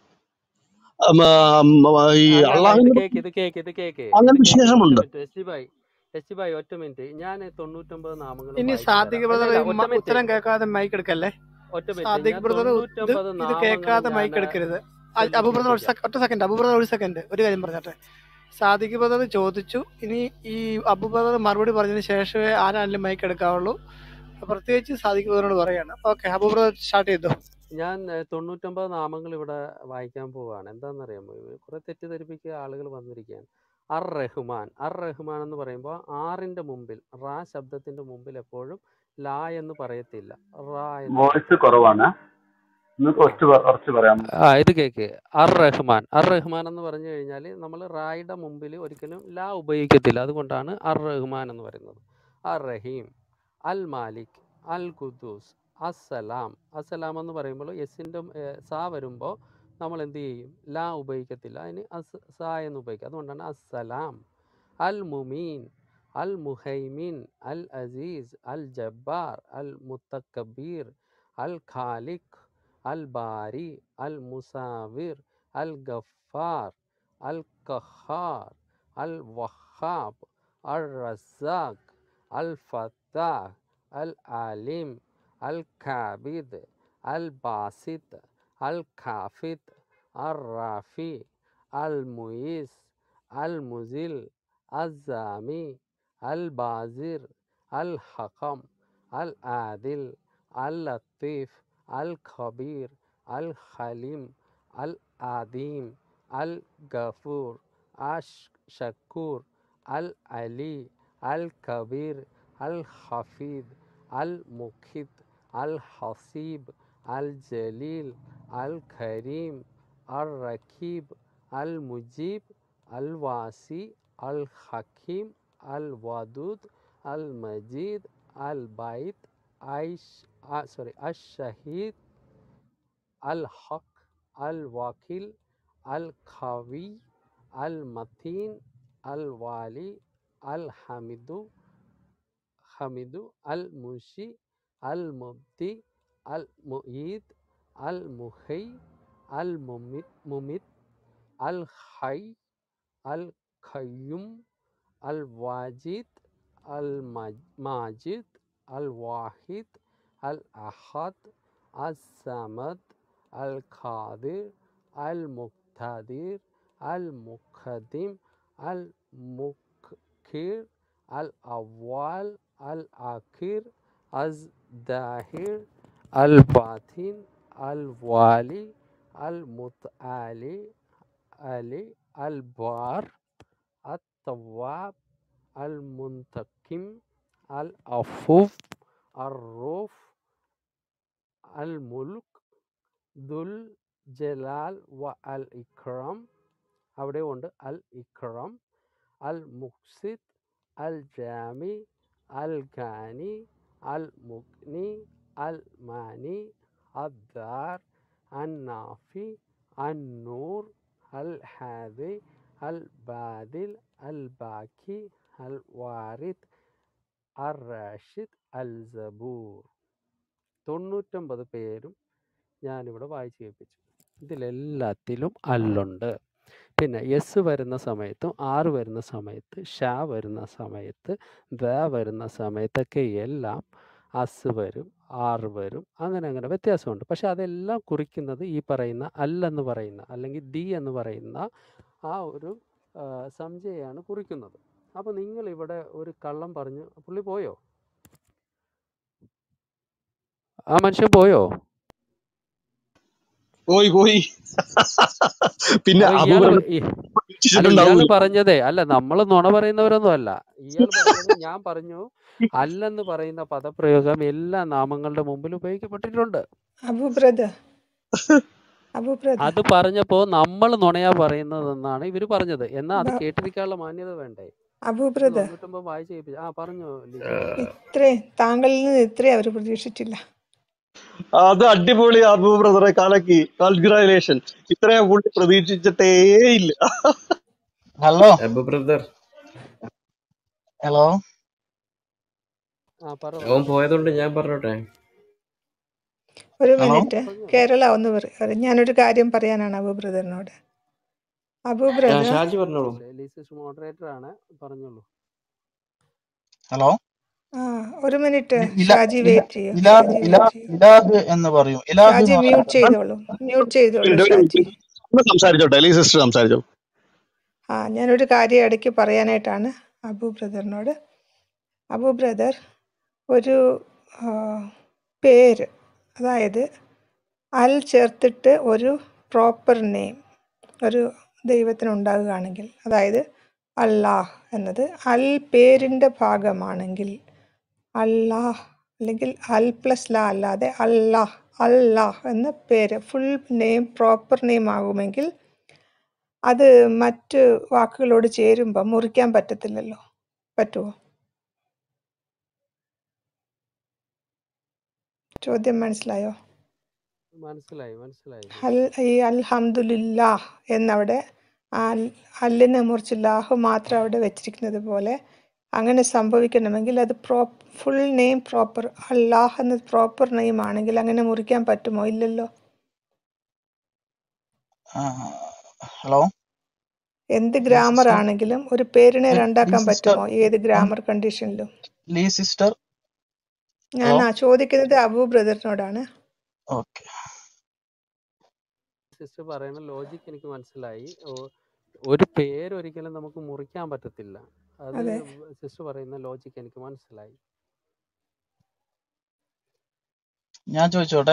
ഉം, ഉം, ഈ അല്ല അല്ല ഇത് അള്ളാഹുവിന് കേക്ക് ഇത് കേക്ക് ഇത് കേക്ക് ഇത് അങ്ങനെ കേക്ക് ഒറ്റ വിശേഷമുണ്ട്. മിനിറ്റ് എസ് ബായ് എസ് ബായ് ഒറ്റ മിനിറ്റ്. ഞാൻ തൊണ്ണൂറ്റൊമ്പത് നാമങ്ങളും ഇനി വായിച്ചു സാദിഖ് തരാം. അല്ല ബ്രദർ അല്ല ഒറ്റ മിനിറ്റ് ഉത്തരം കേൾക്കാതെ മൈക്ക് എടുക്കല്ലേ. ഒറ്റ മിനിറ്റ്. സാദിഖ് ഞാൻ ബ്രദർ ഇത് തൊണ്ണൂറ്റൊമ്പത് ഇത് നാമങ്ങളും കേൾക്കാതെ ഞാൻ മൈക്ക് എടുക്കരുത്. അ- അബു ബ്രദർ ഒരു ചൊല്ലിപ്പിക്കാം. സെക്ക- ഒറ്റ സെക്കൻഡ് അബു ബ്രദർ ഒരു സെക്കൻഡ് ഒരു കാര്യം പറഞ്ഞോട്ടെ. സാദിഖ് ബ്രദർ ചോദിച്ചു. ഇനി ഈ അബു ബ്രദർ മറുപടി പറഞ്ഞതിന് ശേഷമേ ആരാണെങ്കിലും മൈക്ക് എടുക്കാവുള്ളൂ. പ്രത്യേകിച്ച് സാദിഖ് ബ്രദറിനോട് പറയാണ്. ഓക്കെ, അബു ബ്രദർ സ്റ്റാർട്ട് ചെയ്തു. ഞാൻ ഏഹ്, തൊണ്ണൂറ്റൊമ്പത് നാമങ്ങൾ ഇവിടെ വായിക്കാൻ പോവുകയാണ്. എന്താണെന്നറിയാമോ? കുറെ തെറ്റിദ്ധരിപ്പിക്കുക ആളുകൾ വന്നിരിക്കുകയാണ്. അർ റഹ്മാൻ അർ റഹ്മാൻ എന്ന് പറയുമ്പോൾ ആറിന്റെ മുമ്പിൽ റാ ശബ്ദത്തിന്റെ മുമ്പിൽ എപ്പോഴും ലാ എന്ന് പറയത്തില്ല, റാ എന്ന് വോയിസ് പറയും. കുറവാണ്. ഒന്ന് ആ കുറച്ച് പ- കുറച്ച് പറയാമോ? ആ ഇത് കേക്ക്. അർ റഹ്മാൻ അർ റഹ്മാൻ എന്ന് പറഞ്ഞു കഴിഞ്ഞാൽ നമ്മൾ റായുടെ മുമ്പിൽ ഒരിക്കലും ലാ ഉപയോഗിക്കത്തില്ല. അതുകൊണ്ടാണ് അർ റഹ്മാൻ എന്ന് പറയുന്നത്. അർ റഹീം, അൽ മാലിക്, അൽ ഖുദ്ദൂസ്, അസ്സലാം. അസ്സലാം എന്ന് പറയുമ്പോൾ എസിൻ്റെ സാ വരുമ്പോൾ നമ്മൾ എന്ത് ചെയ്യും? ലാ ഉപയോഗിക്കത്തില്ല. അതിന് അസ് സാ എന്ന് ഉപയോഗിക്കും. അതുകൊണ്ടാണ് അസ്സലാം. അൽ മുമീൻ, അൽ മുഹൈമിൻ, അൽ അസീസ്, അൽ ജബ്ബാർ, അൽ മുത്തക്കബീർ, അൽ ഖാലിഖ്, അൽ ബാരി, അൽ മുസാവിർ, അൽ ഗഫാർ, അൽ ഖഹാർ, അൽ വഹാബ്, അൽ റസാഖ്, അൽ ഫത്താഹ്, അൽ അലിം, അൽ കാബിദ്, അൽ ബാസിത്ത്, അൽ ഖാഫിദ്, അൽ റാഫി, അൽ മുയിസ്, അൽ മുസിൽ, അൽ ജാമി, അൽ ബാസിർ, അൽ ഹകം, അൽ ആദിൽ, അൽ ലത്തീഫ്, അൽ ഖബീർ, അൽ ഹലീം, അൽ ആദീം, അൽ ഗഫൂർ, അഷ് ഷക്കൂർ, അൽ അലി, അൽ കബീർ, അൽ ഹഫീദ്, അൽ മുഖിദ്, അൽ ഹസീബ്, അൽ ജലീൽ, അൽ കരീം, അൽ റഖീബ്, അൽ മുജീബ്, അൽ വാസി, അൽ ഹക്കീം, അൽ വദൂദ്, അൽ മജീദ്, അൽ ബൈത്ത്, ഐഷ് സോറി അഷ് ഷഹീദ്, അൽ ഹക്ക്, അൽ വക്കീൽ, അൽ ഖവി, അൽ മത്തീൻ, അൽ വാലി, അൽ ഹമിദു ഹമിദു, അൽ മുഷി, അൽ മുബ്തി, അൽ മുയീദ്, അൽ മുഹൈ, അൽ മുമിത് മുമിത്, അൽ ഹൈ, അൽ ഖയ്യൂം, അൽ വാജിദ്, അൽ മജ്- മാജിദ്, അൽ വാഹിദ്, അൽ അഹദ്, അൽ സമദ്, അൽ ഖാദിർ, അൽ മുഖ്തദിർ, അൽ മുഖദ്ദിം, അൽ മുഖിർ, അൽ അവ്വാൽ, അൽ ആഖിർ, അസ് ദാഹിർ, അൽ ബാത്തിൻ, അൽ വാലി, അൽ മുത്ആലി, അലി, അൽ ബാർ, അൽ തവാബ്, അൽ മുന്തക്കിം, അൽ അഫൂഫ്, അൽ റൂഫ്, അൽ മുൽക്ക്, ദുൽ ജലാൽ വ അൽ ഇക്ram. അവിടെ ഉണ്ട് അൽ ഇക്ram, അൽ മുഖ്സിദ്, അൽ ജാമി, അൽ ഖാനി, അൽ മുഗ്നി, അൽ മാനി, അദ്ദാർ, അൻ നാഫി, അൻ നൂർ, അൽ ഹാദി, അൽ ബാദിൽ, അൽ ബാക്കി, അൽ വാരിദ്, അൽ റാഷിദ്, അൽ സബൂർ. തൊണ്ണൂറ്റൊമ്പത് പേരും ഞാനിവിടെ വായിച്ചു കേൾപ്പിച്ചു. ഇതിലെല്ലാത്തിലും അല്ലുണ്ട്. പിന്നെ എസ് വരുന്ന സമയത്തും ആറ് വരുന്ന സമയത്ത് ഷാ വരുന്ന സമയത്ത് ദ വരുന്ന സമയത്തൊക്കെ എല്ലാം അസ് വരും, ആറ് വരും, അങ്ങനെ അങ്ങനെ വ്യത്യാസമുണ്ട്. പക്ഷെ അതെല്ലാം കുറിക്കുന്നത് ഈ പറയുന്ന അല്ലെന്ന് പറയുന്ന അല്ലെങ്കിൽ ദി എന്ന് പറയുന്ന ആ ഒരു ആ, സംജ്ഞയാണ് കുറിക്കുന്നത്. അപ്പോൾ നിങ്ങൾ ഇവിടെ ഒരു കള്ളം പറഞ്ഞു, പുള്ളി പോയോ? ആ മനുഷ്യൻ പോയോ? പോയി പോയി പിന്നെ അപ്പോൾ ഇയാൾ അബൂബ്രദർ അല്ല ഇയാൾ പ്രതീക്ഷിച്ചിട്ടുണ്ടാവൂല. പറഞ്ഞതേ അല്ല, നമ്മൾ നുണ പറയുന്നവരൊന്നും അല്ല. ഇയാൾ പറഞ്ഞത് ഞാൻ പറഞ്ഞു അല്ലെന്ന് പറയുന്ന പദപ്രയോഗം എല്ലാ നാമങ്ങളുടെ മുമ്പിൽ ഉപയോഗിക്കപ്പെട്ടിട്ടുണ്ട്. അബു ബ്രദർ അബു ബ്രദർ അത് പറഞ്ഞപ്പോൾ നമ്മൾ നുണയാ പറയുന്നതെന്നാണ് ഇവർ പറഞ്ഞത്. എന്നാൽ അത് കേട്ടിരിക്കാനുള്ള മാന്യത വേണ്ടേ? അബു ഇത് ബ്രദർ തൊണ്ണൂറ്റൊമ്പത് വായിച്ച് കേൾപ്പിച്ചു. ആ പറഞ്ഞു ലിജോ. ഇത്രയും താങ്കളിൽ നിന്ന് ഇത്രയും അവർ പ്രതീക്ഷിച്ചില്ല. അത് അടിപൊളി അബൂ ബ്രദറെ, കലക്കി, കൺഗ്രാജുലേഷൻ. ഇത്രയും പുള്ളി പ്രതീക്ഷിച്ചിട്ടേ ഇല്ല. ഹലോ അബു ബ്രദർ ഹലോ ആ പറ അവൻ പോയതുകൊണ്ട് ഞാൻ പറഞ്ഞോട്ടെ. ഒരു ഹലോ മിനിറ്റ് പറഞ്ഞു. കേരള ഒന്ന് പറ ഞാനൊരു കാര്യം പറയാനാണ് അബു ബ്രദറിനോട്. അബു ആ ബ്രദർ ഷാജി പറഞ്ഞോളൂ. ലീസിസ് മോഡറേറ്റർ ആണ്, പറഞ്ഞോളൂ. ഹലോ ആ ഒരു മിനിറ്റ് ഇല ഷാജി ഇല വെയിറ്റ് ചെയ്യൂ. ഇലാഹ് ഷാജി ഇലാ വെയിറ്റ് ചെയ്യൂ. ഇലാഹ് എന്ന് പറയും. ഇലാഹ് ഷാജി എന്ന് മ്യൂട്ട് പറഞ്ഞാൽ ചെയ്തോളൂ, മ്യൂട്ട് ചെയ്തോളൂ ഒരു ഷാജി. മിനിറ്റ് ഒന്ന് സംസാരിച്ചോട്ടെ, ലീ സിസ്റ്റർ സംസാരിച്ചോ. ആ ഞാനൊരു കാര്യം ഇടയ്ക്ക് പറയാനായിട്ടാണ് അബു ബ്രദറിനോട്. അബു ബ്രദർ ഒരു ആ, പേര്, അതായത് അൽ ചേർത്തിട്ട് ഒരു പ്രോപ്പർ നെയിം ഒരു ദൈവത്തിന് ഉണ്ടാകുകയാണെങ്കിൽ, അതായത് അല്ലാഹ് എന്നത് അൽ പേരിൻ്റെ ഭാഗമാണെങ്കിൽ, അല്ലാഹ് അല്ലെങ്കിൽ അൽ പ്ലസ് ലാ അല്ലാതെ അല്ലാഹ് അല്ലാഹ് എന്ന പേര് ഫുൾ നെയിം പ്രോപ്പർ നെയിം ആകുമെങ്കിൽ അത് മറ്റ് വാക്കുകളോട് ചേരുമ്പോൾ മുറിക്കാൻ പറ്റത്തില്ലല്ലോ. പറ്റുമോ? ചോദ്യം മനസ്സിലായോ? മനസ്സിലായി മനസ്സിലായി അൽ സിസ്റ്റർ. ഈ അൽഹംദുലില്ലാഹ് എന്നവിടെ അൽ അല്ലിനെ മുറിച്ച് ലാഹ് മാത്രം അവിടെ വെച്ചിരിക്കുന്നത് പോലെ അങ്ങനെ സംഭവിക്കണമെങ്കിൽ അത് pro full name proper Allah എന്ന പ്രോപ്പർ നെയിം ആണെങ്കിൽ അങ്ങനെ മുറിക്കാൻ പറ്റുമോ? ഇല്ലല്ലോ. ആ, ഹലോ എന്ത് ലീ ഗ്രാമർ സിസ്റ്റർ ആണെങ്കിലും ഒരു പേരിനെ ലീ രണ്ടാക്കാൻ സിസ്റ്റർ പറ്റുമോ? ഏത് ഗ്രാമർ കണ്ടീഷനിലും. ലീ സിസ്റ്റർ ഞാൻ ഹലോ ആ ചോദിക്കുന്നത് അബു ബ്രദറിനോടാണ്. ഓക്കെ. സിസ്റ്റർ പറയുന്ന ലോജിക്ക് എനിക്ക് മനസ്സിലായി. ഓ- ഒരു പേര് ഒരിക്കലും നമുക്ക് മുറിക്കാൻ പറ്റത്തില്ല. അത് അതെ, സിസ്റ്റർ പറയുന്ന ലോജിക്ക് എനിക്ക് മനസ്സിലായി. ഞാൻ ചോദിച്ചോട്ടെ.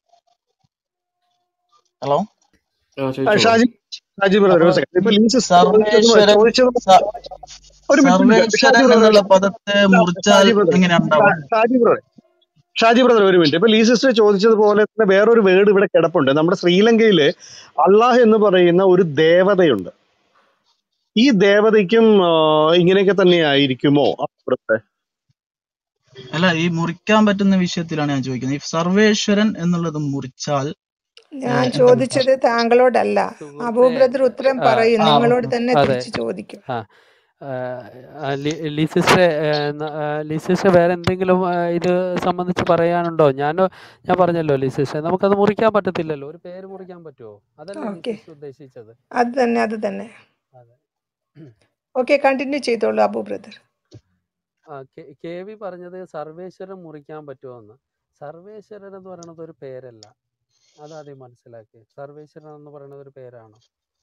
ഹലോ ആ ആ, ചോദിച്ചോളൂ. ഷാജി ഷാജി ബ്രദർ അപ്പൊ ഒരു സെക്കൻഡ്. ഇപ്പൊ ഈ ലീ സിസ്റ്റർ ചോദിച്ചത് സർവേശ്വരൻ ചോദിച്ചത് സ- ഒരു മിനിറ്റ് ഒരു മിനിറ്റ്. ഷാജി സർവേശ്വരൻ ബ്രദർ എന്നുള്ള പദത്തെ മുറിച്ചാൽ ഷാജി ബ്രദർ എങ്ങനെയാ ഉണ്ടാവുക? ഷാജി ബ്രദർ ഷാജി ബ്രദർ ഒരു മിനിറ്റ്. ഇപ്പൊ ലീ സിസ്റ്റർ ചോദിച്ചതുപോലെ തന്നെ വേറൊരു വേർഡ് ഇവിടെ കിടപ്പുണ്ട്. നമ്മുടെ ശ്രീലങ്കയില് അള്ളാഹ് എന്ന് പറയുന്ന ഒരു ദേവതയുണ്ട്. ഈ ദേവതയ്ക്കും ആ, ഇങ്ങനെയൊക്കെ തന്നെ ആയിരിക്കുമോ അപ്പുറത്തെ? അല്ല, ഈ മുറിക്കാൻ പറ്റുന്ന വിഷയത്തിലാണ് ഞാൻ ചോദിക്കുന്നത്. ഈ സർവേശ്വരൻ എന്നുള്ളത് മുറിച്ചാൽ ഞാൻ ഏഹ്, എന്താ ചോദിച്ചത് പ്രശ്നം? താങ്കളോടല്ല. അബൂ സുഹൃത്തെ, ബ്രദർ ഉത്തരം ആ, പറയും, ആ നിങ്ങളോട് ഓക്കെ. തന്നെ അതെ തിരിച്ചു ചോദിക്കും. ആ ആ, ആ, ലി- ലീ സിസ്റ്ററെ ലീ സിസ്റ്റർ വേറെ എന്തെങ്കിലും ആ, ഇത് സംബന്ധിച്ച് പറയാനുണ്ടോ? ഞാൻ ഞാൻ പറഞ്ഞല്ലോ ലീ സിസ്റ്റർ, നമുക്കത് മുറിക്കാൻ പറ്റത്തില്ലല്ലോ. ഒരു പേര് മുറിക്കാൻ പറ്റുമോ? അതല്ലേ ലീ ഓക്കെ, സിസ്റ്റർ ഉദ്ദേശിച്ചത്? അത് തന്നെ അത് തന്നെ. അതെ. ഓക്കെ, കണ്ടിന്യൂ ചെയ്തോളൂ അബൂ ബ്രദർ. ആ, കെ കെ വി പറഞ്ഞത് സർവേശ്വരൻ മുറിക്കാൻ പറ്റുമോ എന്ന്. സർവേശ്വരൻ എന്ന് പറയുന്നത് ഒരു പേരല്ല, അതാദ്യം മനസ്സിലാക്കി. സർവേശ്വരൻ എന്ന് പറയുന്നത് ഒരു പേരാണോ?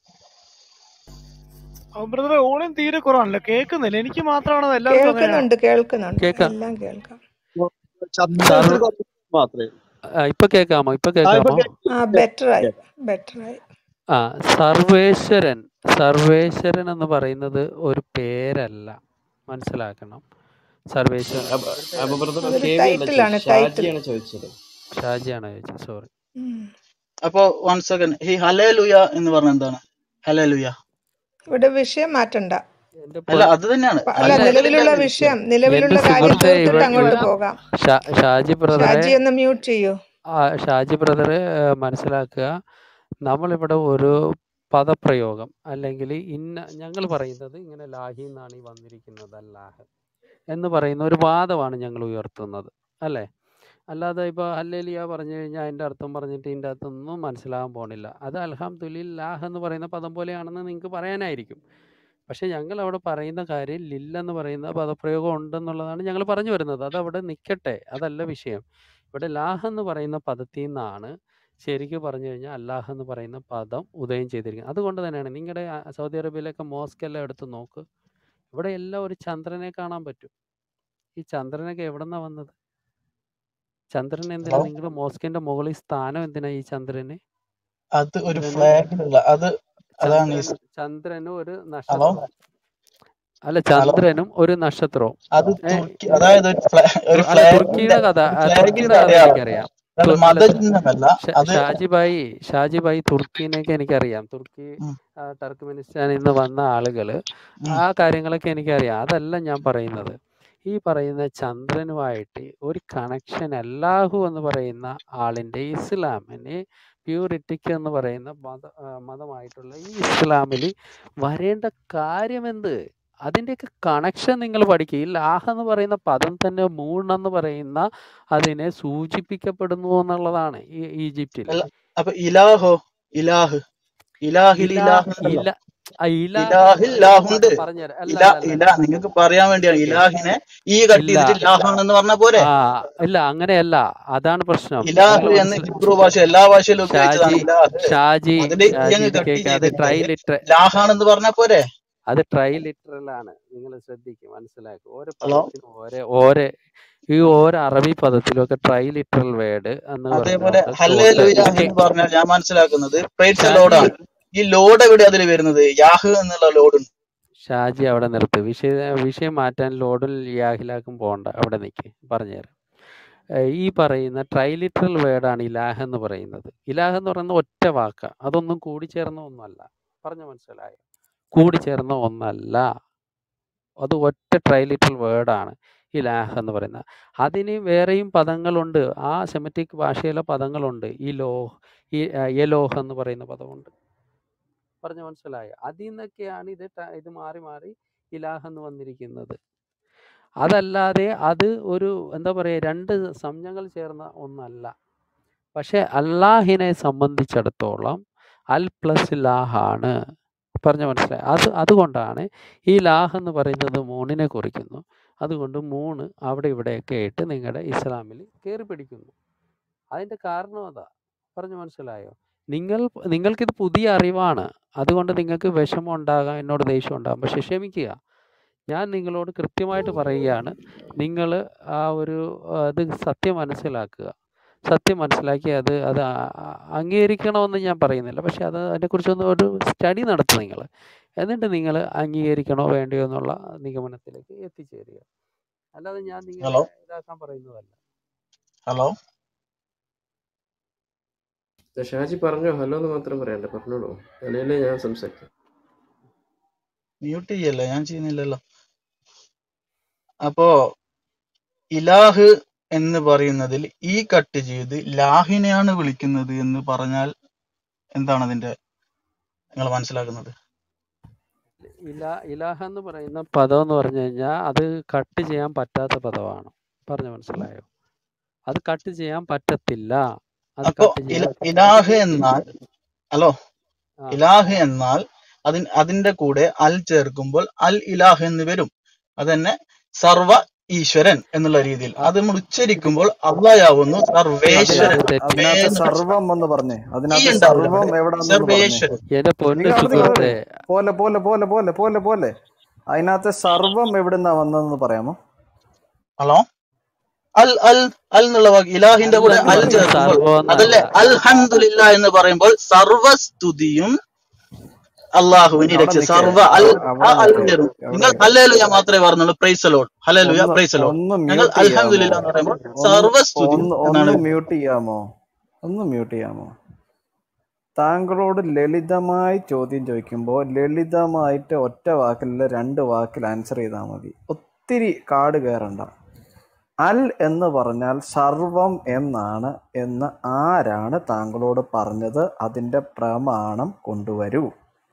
അബു ബ്രദറെ ഓളിയും തീരെ കുറവാണല്ലോ, കേൾക്കുന്നില്ല. എനിക്ക് മാത്രമാണോ എല്ലാവർക്കും അങ്ങനെയാ? കേൾക്കുന്നുണ്ട് കേൾക്കുന്നുണ്ട് കേൾക്കാം. എല്ലാം കേൾക്കാം. ശബ്ദം സർവ ഇത്തിരി കുറവ് മാത്രമേ. ആ, ഇപ്പൊ കേൾക്കാമോ? ഇപ്പൊ ആ ഇപ്പൊ കേൾക്കാമോ? ആ ബെറ്ററായി ബെറ്ററായി. ആ, സർവേശ്വരൻ സർവേശ്വരൻ എന്ന് പറയുന്നത് ഒരു പേരല്ല, മനസ്സിലാക്കണം. സർവേശ്വരൻ അബ ഒരു അബു പേരല്ല. ബ്രദർ അത് അതൊരു കെ വി അല്ല ടൈറ്റിലാണ്, ചോദിച്ചത്, ടൈറ്റിൽ. ഷാജിയാണ് ചോദിച്ചത്. ഷാജിയാണ് ചോദിച്ചത്, സോറി. അപ്പൊ വൺ സെക്കൻഡ്, ഈ ഹല്ലേലൂയ എന്ന് പറഞ്ഞ എന്താണ്? ഹല്ലേലൂയ ഇവിടെ വിഷയം മാറ്റണ്ട. എന്റെ അല്ല, പൊൻ അത് തന്നെയാണ് പ- അല്ല, ബൈബിളിലെ നിലവിലുള്ള വിഷയം. വിഷയം എന്റെ നിലവിലുള്ള കാര്യം സുഹൃത്തെ, തീർത്തിട്ട് ഇവ അങ്ങോട്ട് ഇവ പോകാം. ഷാ- ഷാജി ബ്രദറെ ഷാജി ഒന്ന് മ്യൂട്ട് ചെയ്യൂ. ആ, ഷാജി ബ്രദറെ മനസ്സിലാക്കുക. നമ്മളിവിടെ ഒരു പദപ്രയോഗം അല്ലെങ്കിൽ ഇന്ന ഞങ്ങൾ പറയുന്നത് ഇങ്ങനെ ലാഹി എന്നാണ് ഈ വന്നിരിക്കുന്നത്, അല്ലാഹ് എന്ന് പറയുന്ന ഒരു വാദമാണ് ഞങ്ങൾ ഉയർത്തുന്നത്, അല്ലേ? അല്ലാതെ ഇപ്പോൾ ഹല്ലേലിയ പറഞ്ഞു കഴിഞ്ഞാൽ അതിൻ്റെ അർത്ഥം പറഞ്ഞിട്ട് ഇതിൻ്റെ അകത്തൊന്നും മനസ്സിലാകാൻ പോണില്ല. അത് അൽഹംദുലില്ലാഹ് എന്ന് പറയുന്ന പദം പോലെയാണെന്ന് നിങ്ങൾക്ക് പറയാനായിരിക്കും. പക്ഷേ ഞങ്ങൾ അവിടെ പറയുന്ന കാര്യം ലില്ലെന്ന് പറയുന്ന പദപ്രയോഗം ഉണ്ടെന്നുള്ളതാണ് ഞങ്ങൾ പറഞ്ഞു വരുന്നത്. അതവിടെ നിൽക്കട്ടെ, അതല്ല വിഷയം. ഇവിടെ ലാഹ് എന്ന് പറയുന്ന പദത്തിൽ നിന്നാണ് ശരിക്കും പറഞ്ഞു കഴിഞ്ഞാൽ അല്ലാഹ് എന്ന് പറയുന്ന പദം ഉദയം ചെയ്തിരിക്കുന്നത്. അതുകൊണ്ട് തന്നെയാണ് നിങ്ങളുടെ സൗദി അറേബ്യയിലൊക്കെ മോസ്ക് എല്ലാം എടുത്ത് നോക്ക്, ഇവിടെ എല്ലാം ഒരു ചന്ദ്രനെ കാണാൻ പറ്റും. ഈ ചന്ദ്രനൊക്കെ എവിടെന്നാ വന്നത്? ചന്ദ്രൻ എന്തിനാ ഹലോ നിങ്ങളുടെ മോസ്കിന്റെ മുകളിൽ സ്ഥാനം? എന്തിനാ ഈ ചന്ദ്രന്? അത് ഒരു ചന്ദ്രന് ഫ്ലാഗിലുള്ള അത് അതാണ് ഈ ചന്ദ്രന് സ്- ചന്ദ്രനും ഒരു ഹലോ നക്ഷത്രവും അല്ല ഹലോ ചന്ദ്രനും ഒരു നക്ഷത്രവും അത് ഏ തുർക്കി അതായത് ഒരു ഫ്ലാ ഒരു തു- അല്ല ഫ്ലാഗിന്റെ തുർക്കിയുടെ കഥ ഒരു ആ, ഫ്ലാഗിന്റെ തുർക്കിയുടെ കഥ അടയാളം എനിക്കറിയാം. അതാണ് തു- അല്ല തു- മതചിഹ്നമല്ല ഷ- അത്. ഷാജിബായി ഷാജിബായി തുർക്കിനെയൊക്കെ എനിക്കറിയാം. തുർക്കി ഉം, ആ, ടർക്ക്മെനിസ്ഥാനിൽ നിന്ന് വന്ന ആളുകൾ ഉം. ആ കാര്യങ്ങളൊക്കെ എനിക്കറിയാം. അതല്ല ഞാൻ പറയുന്നത്. ഈ പറയുന്ന ചന്ദ്രനുമായിട്ട് ഒരു കണക്ഷൻ അല്ലാഹു എന്ന് പറയുന്ന ആളിൻ്റെ ഇസ്ലാമിന് പ്യൂരിറ്റിക്ക് എന്ന് പറയുന്ന മത ആ, മതമായിട്ടുള്ള ഈ ഇസ്ലാമിൽ വരേണ്ട കാര്യമെന്ത്? അതിൻ്റെയൊക്കെ കണക്ഷൻ നിങ്ങൾ പഠിക്കുക. ഈ ലാഹ എന്ന് പറയുന്ന പദം തന്നെ മൂണെന്ന് പറയുന്ന അതിനെ സൂചിപ്പിക്കപ്പെടുന്നു എന്നുള്ളതാണ് ഈ ഈജിപ്തിൽ. അല്ല അപ്പൊ ഇലാഹോ ഇലാഹ് ഇലാഹിൽ ഇലാ ഇലാഹ് ഉണ്ടല്ലോ. ഇല ആ ഇലാഹ് ഇലാഹിൽ എന്നൊരു ലാഹുണ്ട്. പദം പറഞ്ഞുതരാം. അല്ല ഇല അല്ല അല്ല ഇല അല്ല നിങ്ങൾക്ക് പറയാൻ വേണ്ടിയാണ് കേക്ക് ഇലാഹിനെ ഈ കട്ട് ഇല്ല ചെയ്തിട്ട് ലാഹാണെന്ന് പറഞ്ഞ പോരെ. ആ ഇല്ല അങ്ങനെയല്ല. അതാണ് പ്രശ്നം. ഇലാഹ് നിങ്ങൾ എന്ന് മനസ്സിൽ ഹിബ്രു ഭാഷ എല്ലാ ഭാഷയിലും ഉപയോഗിച്ചതാണ് ഷാജി ഇലാഹ്. ഷാജി അതില് ഈ ഷാജി അങ്ങ് ഇത് കട്ട് കേക്ക്. അത് ചെയ്തിട്ട് ട്രൈ ലിറ്റർ ലാഹാണെന്ന് പറഞ്ഞ പോരെ. അത് ട്രൈ ലിറ്ററലാണ്. നിങ്ങൾ ശ്രദ്ധിക്കും, മനസ്സിലാക്കും. ഓരോ ഹലോ പദത്തിനും ഓരോ ഓരോ ഈ ഓരോ അറബി പദത്തിലും ഒക്കെ ട്രൈ ലിറ്ററൽ വേർഡ് എന്ന് അതേപോലെ പറഞ്ഞുകൊണ്ട് ഉണ്ട്. ഹല്ലേലൂയ ഓക്കെ എന്ന് പറഞ്ഞാൽ ഞാൻ മനസ്സിലാക്കുന്നത് പ്രൈസ് ഷാജി ലോഡാണ്. ഈ ലോഡ് എവിടെ അതിൽ വരുന്നത്? യാഹ് എന്നുള്ള ലോഡ്. ഷാജി അവിടെ നിർത്ത്. വിഷയ വിഷയം മാറ്റാൻ ലോഡും യാഹിലാക്കും പോകണ്ട. അവിടെ നിൽക്ക്, പറഞ്ഞുതരാം. ഏഹ് ഈ പറയുന്ന ട്രൈലിറ്ററൽ വേർഡാണ് ഇലാഹ് എന്ന് പറയുന്നത്. ഇലാഹ് എന്ന് പറയുന്ന ഒറ്റ വാക്ക, അതൊന്നും കൂടിച്ചേർന്ന ഒന്നല്ല. പറഞ്ഞു മനസ്സിലായോ? കൂടിച്ചേർന്ന ഒന്നല്ല, അത് ഒറ്റ ട്രൈലിറ്ററൽ വേർഡാണ് ഇലാഹ് എന്ന് പറയുന്നത്. അതിന് വേറെയും പദങ്ങളുണ്ട്. ആ സെമറ്റിക് ഭാഷയിലെ പദങ്ങളുണ്ട്. ഈ ലോ ഈ യലോഹ് എന്ന് പറയുന്ന പദമുണ്ട്. പറഞ്ഞു മനസ്സിലായോ? അതിൽ നിന്നൊക്കെയാണ് ഇത് ത- ഇത് മാറി മാറി ഇലാഹ് എന്ന് വന്നിരിക്കുന്നത്. അതല്ലാതെ അത് ഒരു എന്താ പറയുക, രണ്ട് സംജ്ഞകൾ ചേർന്ന ഒന്നല്ല. പക്ഷെ അല്ലാഹിനെ സംബന്ധിച്ചിടത്തോളം അൽ പ്ലസ് ലാഹാണ്. പറഞ്ഞു മനസ്സിലായി? അത് അതുകൊണ്ടാണ് ഈ ലാഹ് എന്ന് പറയുന്നത് മൂണിനെ കുറിക്കുന്നു. അതുകൊണ്ട് മൂന്ന് അവിടെ ഇവിടെയൊക്കെ ആയിട്ട് നിങ്ങളുടെ ഇസ്ലാമിൽ കയറി പിടിക്കുന്നു. അതിൻ്റെ കാരണം അതാ. പറഞ്ഞു മനസ്സിലായോ? നിങ്ങൾ നിങ്ങൾക്കിത് പുതിയ അറിവാണ്. അതുകൊണ്ട് നിങ്ങൾക്ക് വിഷമം ഉണ്ടാകാം, എന്നോട് ദേഷ്യം ഉണ്ടാകും. പക്ഷെ ക്ഷമിക്കുക, ഞാൻ നിങ്ങളോട് കൃത്യമായിട്ട് പറയുകയാണ്. നിങ്ങൾ ആ ഒരു ആ, അത് സത്യം മനസ്സിലാക്കുക. സത്യം മനസ്സിലാക്കി അത് അത് ആ- ആ- അംഗീകരിക്കണമെന്ന് ഞാൻ പറയുന്നില്ല. പക്ഷെ അത് അതിനെക്കുറിച്ചൊന്ന് ഒരു സ്റ്റഡി നടത്തുക നിങ്ങൾ. എന്നിട്ട് നിങ്ങൾ അംഗീകരിക്കണോ വേണ്ടയോ എന്നുള്ള നിഗമനത്തിലേക്ക് എത്തിച്ചേരുക. അല്ലാതെ ഞാൻ നിങ്ങളെ ഹലോ ഇതാക്കാൻ പറയുന്നതല്ല. ഹലോ ഷാജി പറഞ്ഞോ, ഹലോ എന്ന് മാത്രം പറയണ്ട, പറഞ്ഞോളൂ. അതിലല്ലേ ഞാൻ സംസാരിക്കാം. മ്യൂട്ട് ചെയ്യല്ലേ? ഞാൻ ചെയ്യുന്നില്ലല്ലോ. അപ്പോ ഇലാഹ് എന്ന് പറയുന്നതിൽ ഈ കട്ട് ചെയ്ത് ലാഹിനെയാണ് വിളിക്കുന്നത് എന്ന് പറഞ്ഞാൽ എന്താണ് അതിന്റെ നിങ്ങൾ മനസ്സിലാക്കുന്നത്? ഇലാ ഇലാഹ എന്ന് പറയുന്ന പദം എന്ന് പറഞ്ഞു കഴിഞ്ഞാൽ അത് കട്ട് ചെയ്യാൻ പറ്റാത്ത പദമാണ്. പറഞ്ഞു മനസ്സിലായോ? അത് കട്ട് ചെയ്യാൻ പറ്റത്തില്ല. അത് അപ്പോ കട്ട് ഇല ചെയ്യാൻ ഇലാഹ് അതിന് എന്നാൽ ഹലോ ആ ഇലാഹ് എന്നാൽ അതിൻ അതിന്റെ കൂടെ അൽ ചേർക്കുമ്പോൾ അൽ ഇലാഹ് എന്ന് വരും. അതന്നെ സർവ ഈശ്വരൻ എന്നുള്ള രീതിയിൽ ആ, അത് നമ്മൾ ഉച്ചരിക്കുമ്പോൾ അള്ളാഹുന്നു അത് സർവേശ്വരൻ. അത് തെറ്റ്. സർവേ അതിനകത്ത് എന്ന് പഠിച്ചു സർവം എന്ന് പറഞ്ഞേ, ഈ അതിനകത്ത് ഉണ്ടാവില്ല സർവം അവിടെ എവിടാന്നൊന്ന് പറഞ്ഞേ. സർവേശ്വരൻ. എന്റെ പൊന്നു നിങ്ങൾ അവിടെ നിങ്ങളവിടെ സുഹൃത്തെ, പോലെ പോലെ പോലെ പോലെ പോലെ പോലെ അതിനകത്ത് സർവം എവിടുന്നാ വന്നതെന്ന് പറയാമോ? ഹലോ അൽ അൽ അൽ എന്നുള്ള വാക്ക് ഇലാഹിന്റെ കൂടെ അല്ലെന്ന് അൽ പറഞ്ഞ ചേർക്കുമ്പോൾ സർവം അതല്ലേ എന്നല്ല. അൽഹംദുലില്ലാ എന്ന് പറയുമ്പോൾ സർവസ്തുതിയും അള്ളാഹുവിന് അവിടെ രക്ഷ നിക്കേ, സർവ അൽ അവിടെ ആ അവിടെ അൽ നിക്കേ, ചേരും. അവിടെ നിങ്ങൾ നിക്കേ. ഹല്ലേലൂയ മാത്രമേ പറഞ്ഞുള്ളൂ, പ്രൈസ് അലോഡ് ഹല്ലേലൂയ ഒന്ന് പ്രൈസ് അലോഡ്. ഒന്ന് ഞങ്ങൾ മ്യൂട്ട് ചെയ്യാമോ? അൽഹംദുലില്ലാ എന്ന് പറയുമ്പോൾ ഒന്ന് സർവസ്തുതിയും ഒന്ന് എന്നാണ് ഒന്ന് വരുന്നത്. മ്യൂട്ട് ചെയ്യാമോ? ഒന്ന് മ്യൂട്ട് ചെയ്യാമോ? താങ്കളോട് ലളിതമായി ചോദ്യം ചോദിക്കുമ്പോൾ ലളിതമായിട്ട് ഒറ്റ വാക്കിലല്ല രണ്ട് വാക്കിൽ ആൻസർ ചെയ്താൽ മതി. ഒത്തിരി കാട് കയറണ്ട. അൽ എന്ന് പറഞ്ഞാൽ സർവം എന്നാണ് എന്ന് ആരാണ് താങ്കളോട് പറഞ്ഞത്? അതിൻ്റെ പ്രമാണം കൊണ്ടുവരൂ.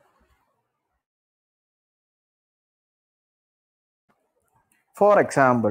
ഫോർ എക്സാമ്പിൾ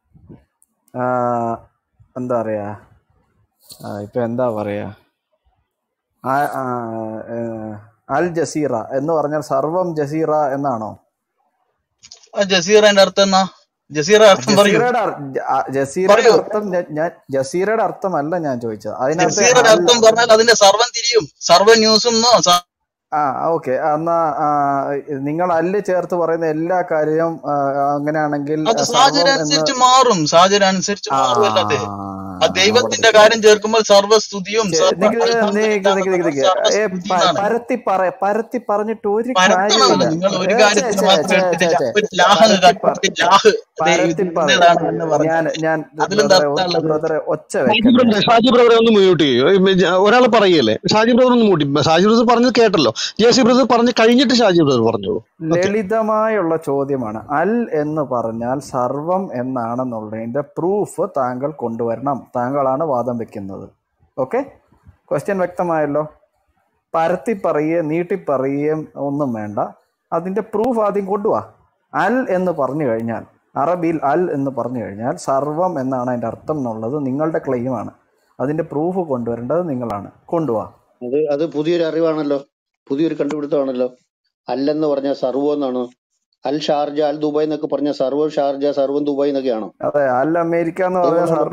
എന്താ പറയുക, ഇപ്പം എന്താ പറയുക, ആ- ആ, ഏഹ്, അൽ ജസീറ എന്ന് പറഞ്ഞാൽ സർവം ജസീറ എന്നാണോ? ആ ജസീറന്റെ അർത്ഥം എന്നാ? ജസീറ അർത്ഥം പറയൂ ജസീറയുടെ അർ- ജ- ആ, ജസീറയുടെ പറയൂ. അർത്ഥം ഞാൻ ഞാൻ- ജസീറയുടെ അർത്ഥമല്ല ഞാൻ ചോദിച്ചത്. അതിനകത്ത് ജസീറയുടെ അൽ അർത്ഥം പറഞ്ഞാൽ അതിന്റെ സർവം തിരിയും. സർവ ന്യൂസും എന്നോ ആ ഓക്കെ. എന്നാ ആ, നിങ്ങൾ അല്ല് ചേർത്ത് പറയുന്ന എല്ലാ കാര്യവും ആ, അങ്ങനെയാണെങ്കിൽ അത് ആ, സർവം സാഹചര്യം എന്ന് അനുസരിച്ച് മാറും, സാഹചര്യം അനുസരിച്ച് ആ മാറുമല്ലോ അത്. ആ അവിടെ ദൈവത്തിന്റെ നിൽക്കുക. കാര്യം ചേർക്കുമ്പോൾ സർവ്വസ്തുതിയും സർവ്വ നിക്ക് നിക്ക് അൽഹംദുലില്ലാ നിക്ക് എന്ന് നിക്ക് പറഞ്ഞാൽ നിക്ക് ഏ സർവ്വസ്തുതി പ- എന്നാണ്. പരത്തി പറ പരത്തി പറഞ്ഞിട്ട് ഒരു പരത്തണമല്ലോ കാര്യമില്ല. നിങ്ങൾ ഒരു ഏ, ചേ കാര്യത്തിന് ചേ മാത്രം ചേ എടുത്തിട്ട് ചേ ലാ- ചേ ഒരു ലാഹ് പരത്തി പറ കണ്ടിട്ട് ലാഹ് ഇത് പരത്തി ഇത് പറ ഇന്നതാണ് എന്ന് ഞാൻ പറഞ്ഞാൽ ഞാൻ അതിലെന്താ ബ്രദറെ അർത്ഥമുള്ളത്? ബ്രദറെ ഒച്ച ഷാജി വെക്കല്ലേ. ബ്രദറെ ഷാജി ബ്രദറെ ഒന്ന് മ്യൂട്ട് ചെയ്യൂ. ഒരാൾ പറയല്ലേ, ഷാജി ബ്രദർ ഒന്ന് മൂട്ടി. ഷാജി ബ്രദർ പറഞ്ഞത് കേട്ടല്ലോ. ജെ സി ബ്രദർ പറഞ്ഞ് കഴിഞ്ഞിട്ട് ഷാജി ബ്രദർ പറഞ്ഞോളൂ. ഓക്കെ. ലളിതമായുള്ള ചോദ്യമാണ്. അൽ എന്ന് പറഞ്ഞാൽ സർവം എന്നാണെന്നുള്ളതിന്റെ പ്രൂഫ് താങ്കൾ കൊണ്ടുവരണം. താങ്കളാണ് വാദം വെക്കുന്നത്. ഓക്കെ, ക്വസ്റ്റ്യൻ വ്യക്തമായല്ലോ. പരത്തി പറയുകയും നീട്ടി പറയുകയും ഒന്നും വേണ്ട. അതിന്റെ പ്രൂഫ് ആദ്യം കൊണ്ടുവാ. അൽ എന്ന് പറഞ്ഞു കഴിഞ്ഞാൽ, അറബിയിൽ അൽ എന്ന് പറഞ്ഞു കഴിഞ്ഞാൽ സർവം എന്നാണ് അതിന്റെ അർത്ഥം എന്നുള്ളത് നിങ്ങളുടെ ക്ലെയിമാണ്. അതിന്റെ പ്രൂഫ് കൊണ്ടുവരേണ്ടത് നിങ്ങളാണ്. കൊണ്ടുവാ. അത് അത് പുതിയൊരു അറിവാണല്ലോ, പുതിയൊരു കണ്ടുപിടുത്തമാണല്ലോ. അല്ലെന്ന് പറഞ്ഞാൽ സർവ്വം എന്നാണ്. അൽ ഷാർജ അൽ ദുബായ് എന്നൊക്കെ പറഞ്ഞാൽ സർവ്വം ഷാർജ സർവ്വം ദുബായ് എന്നൊക്കെയാണോ? അതെ, അൽ അമേരിക്ക എന്ന് പറഞ്ഞാൽ അതുകൊണ്ടാണ്.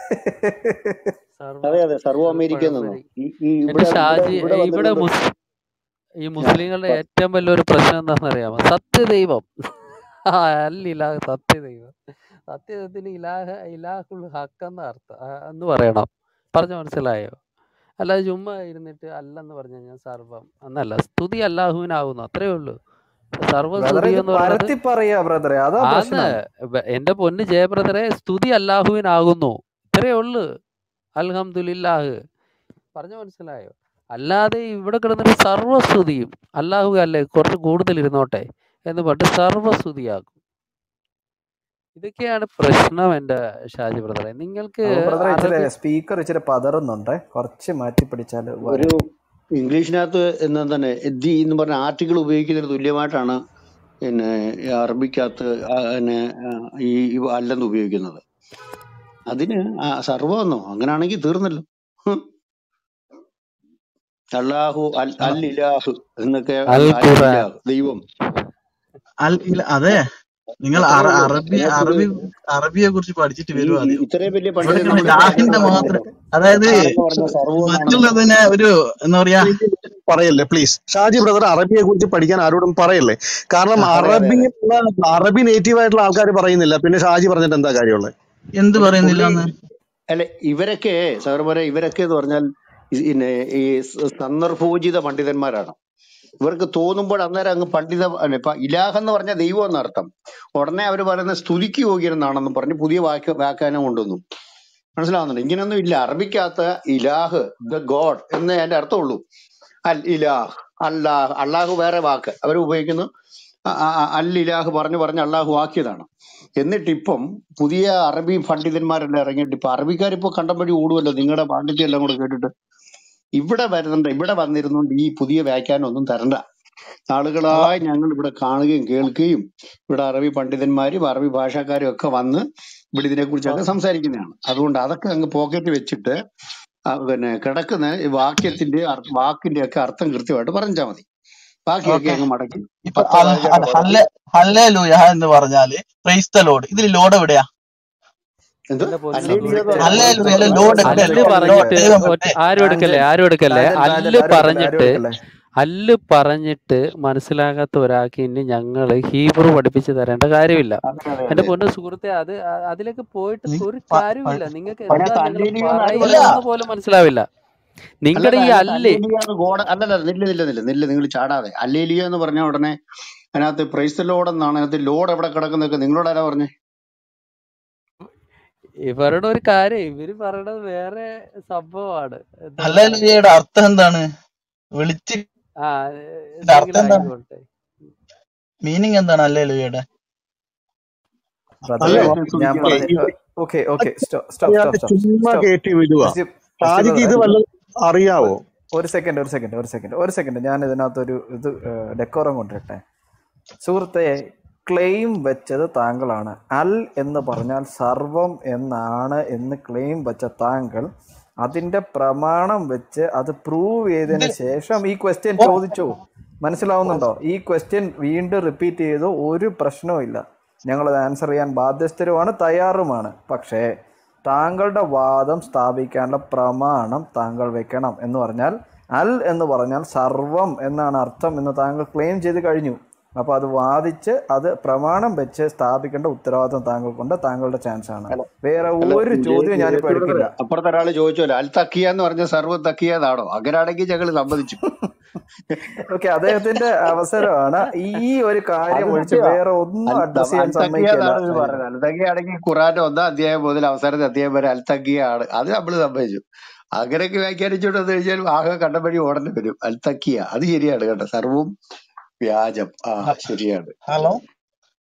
സാർ സർവ അതെ അതെ സർവ്വ അമേരിക്ക എന്നോ പഴംപൊരി. ഈ ഈ എന്റെ ഇവിടെ ഇവിടെ ഷാജി ഇവിടെ ഇവിടെ വന്നിരുന്നത്. മുസ് ഈ ആ, മുസ്ലിങ്ങളുടെ പ- ഏറ്റവും വലിയൊരു പ്രശ്നം എന്താണെന്ന് അറിയാമോ? സത്യദൈവം. ആ, അല്ല ഇലാഹ്, സത്യദൈവം. സത്യദൈവത്തിന് ഇലാഹ ഇലാഹുൽ ഹക്ക് എന്ന അർത്ഥം ആ, എന്ന് പറയണം. പറഞ്ഞു മനസ്സിലായോ? അല്ലാതെ ചുമ്മാ ഇരുന്നിട്ട് അല്ലെന്ന് പറഞ്ഞു കഴിഞ്ഞാൽ സർവം എന്നല്ല. സ്തുതി അല്ലാഹുവിനാവുന്നു, അത്രേ ഉള്ളൂ. ബ്രദറെ സർവസ്തുതി ഇത് എന്ന് പറയുന്നത് പരത്തി പറയാ ബ്രദറെ, അതാ ആന്ന്. പ്രശ്നം. ബ- എന്റെ പൊന്ന് ജയബ്രദറെ, സ്തുതി അല്ലാഹുവിനാകുന്നു, ഇത്രേ ഉള്ളു. അൽഹംദുലില്ലാഹ്. പറഞ്ഞു മനസ്സിലായോ? അല്ലാതെ ഇവിടെ കിടന്നിട്ട് സർവസ്തുതിയും അല്ലാഹു അല്ലേ കുറച്ച് കൂടുതൽ ഇരുന്നോട്ടെ എന്ന് പറഞ്ഞിട്ട് സർവസ്തുതിയാക്കും. ഇതൊക്കെയാണ് പ്രശ്നം എൻ്റെ ഷാജി ബ്രദറെ. നിങ്ങൾക്ക് അപ്പൊ ബ്രദറെ ഇച്ചിരി അറബി സ്പീക്കർ ഇച്ചിരി പതറുന്നുണ്ടേ, കുറച്ച് മാറ്റി പിടിച്ചാൽ ഒരു ഉപകാരം. ഇംഗ്ലീഷിനകത്ത് എന്താ തന്നെ ദി എന്ന് പറഞ്ഞ ആർട്ടിക്കിൾ ഉപയോഗിക്കുന്നതിന് തുല്യമായിട്ടാണ് പിന്നെ ഈ അറബിക്കകത്ത് ആ പിന്നെ ആ ഈ ഈ അല്ലെന്ന് ഉപയോഗിക്കുന്നത്. അതിന് ആ സർവ്വമെന്നോ അങ്ങനാണെങ്കിൽ തീർന്നല്ലോ. ഹും. അല്ലാഹു അൽ അല്ല, അൽ ഇലാഹ് എന്നൊക്കെ അൽ ഉണ്ട്. അൽ ഖുർആൻ. ഇലാഹ് ദൈവം. അൽ ഇല- അതെ, നിങ്ങൾ അത്രേ അറ ഉള്ളൂ. അറബി അതിനകത്തൊരു അറബി അറബിയെ കുറിച്ച് പഠിച്ചിട്ട് ഈ വരും ഈ ആദ്യം. ഇത്രയും വലിയ ഇവിടെ പണ്ഡിതൻ കിടന്ന് നമ്മൾ ഇത്ര ലാഹിന്റെ നേരം മാത്രം, പറഞ്ഞല്ലോ. അതായത് അല്ലെന്ന് പറഞ്ഞ സർവ്വം എന്നാണെന്ന്. മറ്റുള്ളതിനെ ഒരു എന്താ പറയാ, പറയല്ലേ പ്ലീസ്. ഷാജി ബ്രദർ അറബിയെ കുറിച്ച് പഠിക്കാൻ ആരോടും പറയല്ലേ. കാരണം ആ, അതെ അതെ അറബി അതെ. അറബി നേറ്റീവ് ആയിട്ടുള്ള ആൾക്കാർ പറയുന്നില്ല, പിന്നെ ഷാജി പറഞ്ഞിട്ട് എന്താ കാര്യമുള്ളത്? എന്ത് പിന്നെ പറയുന്നില്ല പുള്ളി എന്ന്. അല്ലെ ഇവരൊക്കെ സഹോദരന്മാരെ ഇവരൊക്കെ എന്ന് പറഞ്ഞാൽ ഈ പിന്നെ ഈ സ- സന്ദർഭോചിത പണ്ഡിതന്മാരാണ്. ഇവർക്ക് തോന്നുമ്പോൾ അന്നേരം അങ്ങ് പണ്ഡിത അല്ല, ഇപ്പൊ ഇലാഹ് എന്ന് പറഞ്ഞ ദൈവം എന്നർത്ഥം. ഉടനെ അവർ പറയുന്ന സ്തുതിക്ക് യോഗ്യനെന്നാണെന്നും പറഞ്ഞ് പുതിയ വാക്യ വ്യാഖ്യാനം കൊണ്ടുവന്നു. മനസ്സിലാവുന്നുണ്ട്? ഇങ്ങനെയൊന്നും ഇല്ല. അറബിക്കകത്ത് ഇലാഹ് ദ ഗോഡ് എന്ന് അതിന്റെ അർത്ഥമുള്ളൂ. അൽ ഇലാഹ് അല്ലാഹ് അള്ളാഹു വേറെ വാക്ക് അവർ ഉപയോഗിക്കുന്നു. അ- അ- അ- അൽ ഇലാഹ് പറഞ്ഞു പറഞ്ഞ് അള്ളാഹു ആക്കിയതാണ്. എന്നിട്ടിപ്പം പുതിയ അറബി പണ്ഡിതന്മാരെല്ലാം ഇറങ്ങിയിട്ട് ഇപ്പൊ അറബിക്കാരിപ്പോ കണ്ടം വഴി ഓടുമല്ലോ നിങ്ങളുടെ പാണ്ഡിത്യം എല്ലാം കൂടെ കേട്ടിട്ട്. ഇവിടെ വരുന്നുണ്ട്, ഇവിടെ വന്നിരുന്നുകൊണ്ട് ഈ പുതിയ വ്യാഖ്യാനം ഒന്നും തരണ്ട. അല്ല, നാളുകളായി ഞങ്ങൾ ഇവിടെ കാണുകയും കേൾക്കുകയും ഇവിടെ അറബി പണ്ഡിതന്മാരും അറബി ഭാഷക്കാരും ഒക്കെ വന്ന് ഇവിടെ ഇതിനെ കുറിച്ചൊക്കെ സംസാരിക്കുന്നതാണ്. അതുകൊണ്ട് അതൊക്കെ അങ്ങ് പോക്കറ്റ് വെച്ചിട്ട് ആ പിന്നെ കിടക്കുന്ന ഈ വാക്യത്തിന്റെ അർത്ഥ- വാക്കിന്റെ ഒക്കെ അർത്ഥം കൃത്യമായിട്ട് പറഞ്ഞാൽ മതി. ബാക്കിയൊക്കെ ഓക്കെ. അങ്ങ് മടക്കി ഇപ്പൊ പത്തോ അൽ പതിനഞ്ചൊക്കെ അൽ- മടക്കി. ഹല്ല ഹല്ലേലൂയ എന്ന് പറഞ്ഞാല് പ്രൈസ് ദ ലോർഡ്, ഇതിൽ ലോഡ് എവിടെയാ? എന്ത് എന്റെ പൊന്ന് അല്ലേലിയ എന്ന് സുഹൃത്തെ, പറഞ്ഞാൽ ഹല്ലേലൂയ പ്രൈസ് ലോഡ് പ്രൈസ് എവിടെ? അല്ല് ലോഡ് ലോഡ് പറഞ്ഞിട്ട് ദൈവം ഒറ്റ എവിടെ? ആരും എടുക്കല്ലേ, ടാൻജൻ ആരും എടുക്കല്ലേ. ടാൻജൻ ടാൻജൻ അല്ല് ആരും എടുക്കല്ലേ, ആരും പറഞ്ഞിട്ട് എടുക്കല്ലേ. അല്ല് പറഞ്ഞിട്ട് മനസ്സിലാകാത്ത ഒരാൾക്ക് ഇനി ഞങ്ങൾ ഹീബ്രു പഠിപ്പിച്ച് തരേണ്ട കാര്യമില്ല. അതെ അതെ എൻ്റെ അതെ. പൊന്ന് സുഹൃത്തെ, അത് അ- അതിലേക്ക് പോയിട്ട് നീ ഒരു പ- കാര്യമില്ല. പ- നിങ്ങൾക്ക് എന്താ അതിനകത്ത് നിങ്ങൾ അല്ലേലിയ എന്ന് ആര് അല്ല, പറഞ്ഞു? പറയുന്നതെന്ന് പോലും മനസ്സിലാവില്ല. നിങ്ങളുടെ അല്ലല്ല ഈ അതിനകത്ത് അല്ല് അല്ലേലിയ എന്ന് ഗോഡ് അല്ലല്ല നില്ല നില്ല നില്ല നില്ല നിങ്ങൾ ചാടാതെ. അല്ലേലിയ എന്ന് പറഞ്ഞ ഉടനെ അതിനകത്ത് പ്രൈസ് ലോഡ് എന്നാണ്. അതിനകത്ത് ലോഡ് എവിടെ കിടക്കുന്നതൊക്കെ നിങ്ങളോട് ആരാ പറഞ്ഞേ? ഇവരുടെ ഒരു കാര്യം, ഇവര് പറയണത് വേറെ സംഭവമാണ്. എന്താ ഹല്ലേലൂയയുടെ അർത്ഥം എന്താണ്? വിളിച്ച് ആ ഇതിന്റെ അർത്ഥം എന്തെങ്കിലും എന്താണ്? ആയിക്കോട്ടെ. മീനിങ് എന്താണ് ഹല്ലേലൂയയുടെ? ബ്രദറെ അല്ല ദൈവത്തെ ഞാൻ സ്തുതിക്കണം. പറഞ്ഞ ഇത് ഓക്കെ ഓക്കെ സ്റ്റോപ്പ് സ്റ്റോപ്പ് ഇതിനകത്ത് സ്റ്റോപ്പ് സ്റ്റോപ്പ് ചുമ്മാ സ്റ്റോപ്പ് കയറ്റി വിടുക. എസ് ജി എസ് ജി ഷാജിക്ക് ഇത് ബ്രദറെ വല്ലതും അറിയാവോ? ഒരു സെക്കൻഡ് ഒരു സെക്കൻഡ് ഒരു സെക്കൻഡ് ഒരു സെക്കൻഡ് ഞാൻ ഇതിനകത്തൊരു ഇത് ഡെക്കോറം കൊണ്ടിരട്ടെ. സുഹൃത്തെ, ക്ലെയിം വെച്ചത് താങ്കളാണ്. അൽ എന്ന് പറഞ്ഞാൽ സർവം എന്നാണ് എന്ന് ക്ലെയിം വെച്ച താങ്കൾ അതിന്റെ പ്രമാണം വെച്ച് അത് പ്രൂവ് ചെയ്തതിന് ഇത് ശേഷം ഈ ക്വസ്റ്റ്യൻ ചോദിച്ചു. മനസ്സിലാവുന്നുണ്ടോ? ഈ ക്വസ്റ്റ്യൻ വീണ്ടും റിപ്പീറ്റ് ചെയ്തു, ഒരു പ്രശ്നവും ഇല്ല. ഞങ്ങളത് ആൻസർ ചെയ്യാൻ ബാധ്യസ്ഥരുമാണ്, തയ്യാറുമാണ്. പക്ഷേ താങ്കളുടെ വാദം സ്ഥാപിക്കാനുള്ള പ്രമാണം താങ്കൾ വെക്കണം. എന്ന് പറഞ്ഞാൽ അൽ എന്ന് പറഞ്ഞാൽ സർവം എന്നാണ് അർത്ഥം എന്ന് താങ്കൾ ക്ലെയിം ചെയ്ത് കഴിഞ്ഞു. അപ്പോൾ അത് വാദിച്ച് അത് പ്രമാണം വെച്ച് സ്ഥാപിക്കേണ്ട ഉത്തരവാദിത്വം താങ്കൾക്കുണ്ട്. താങ്കളുടെ ചാൻസ് ആണ്. അല്ല വേറെ അല്ല ഒരു ചോദ്യവും ഞാനിപ്പോൾ ജയസൂര്യ എടുക്കില്ല. അപ്പുറത്തെ ഒരാൾ ചോദിച്ചല്ലോ അൽ തക്കിയ എന്ന് പറഞ്ഞ സർവ്വം തക്കിയ എന്നാണോ? അങ്ങനെയാണെങ്കിൽ ഞങ്ങൾ സമ്മതിച്ചു. ഓക്കെ, അദ്ദേഹത്തിന്റെ അവസരമാണ്. ഈ ഒരു കാര്യം അത് ഒഴിച്ച് സത്യമാ. വേറെ ഒന്നും അൽ അഡ്രസ് അൽ ചെയ്യാൻ തക്കിയ സമ്മതിക്കില്ല. എന്നാണ് ഇത് പറഞ്ഞത്. അൽ തക്കിയ ആണെങ്കിൽ ഖുറാന്റെ ഒന്നാം അധ്യായം മുതൽ അവസാനത്തെ അധ്യായം വരെ അൽ തക്കിയ ആണ്. അത് നമ്മൾ സമ്മതിച്ചു. അങ്ങനെയൊക്കെ വ്യാഖ്യാനിച്ചോണ്ടെന്ന് കഴിഞ്ഞാൽ ആകെ കണ്ടപടി ഓടേണ്ടി വരും. അൽ തക്കിയ അത് ശരിയാണ് കേട്ടോ. സർവ്വം വ്യാജം. ആ ശരിയാണ്. ഹലോ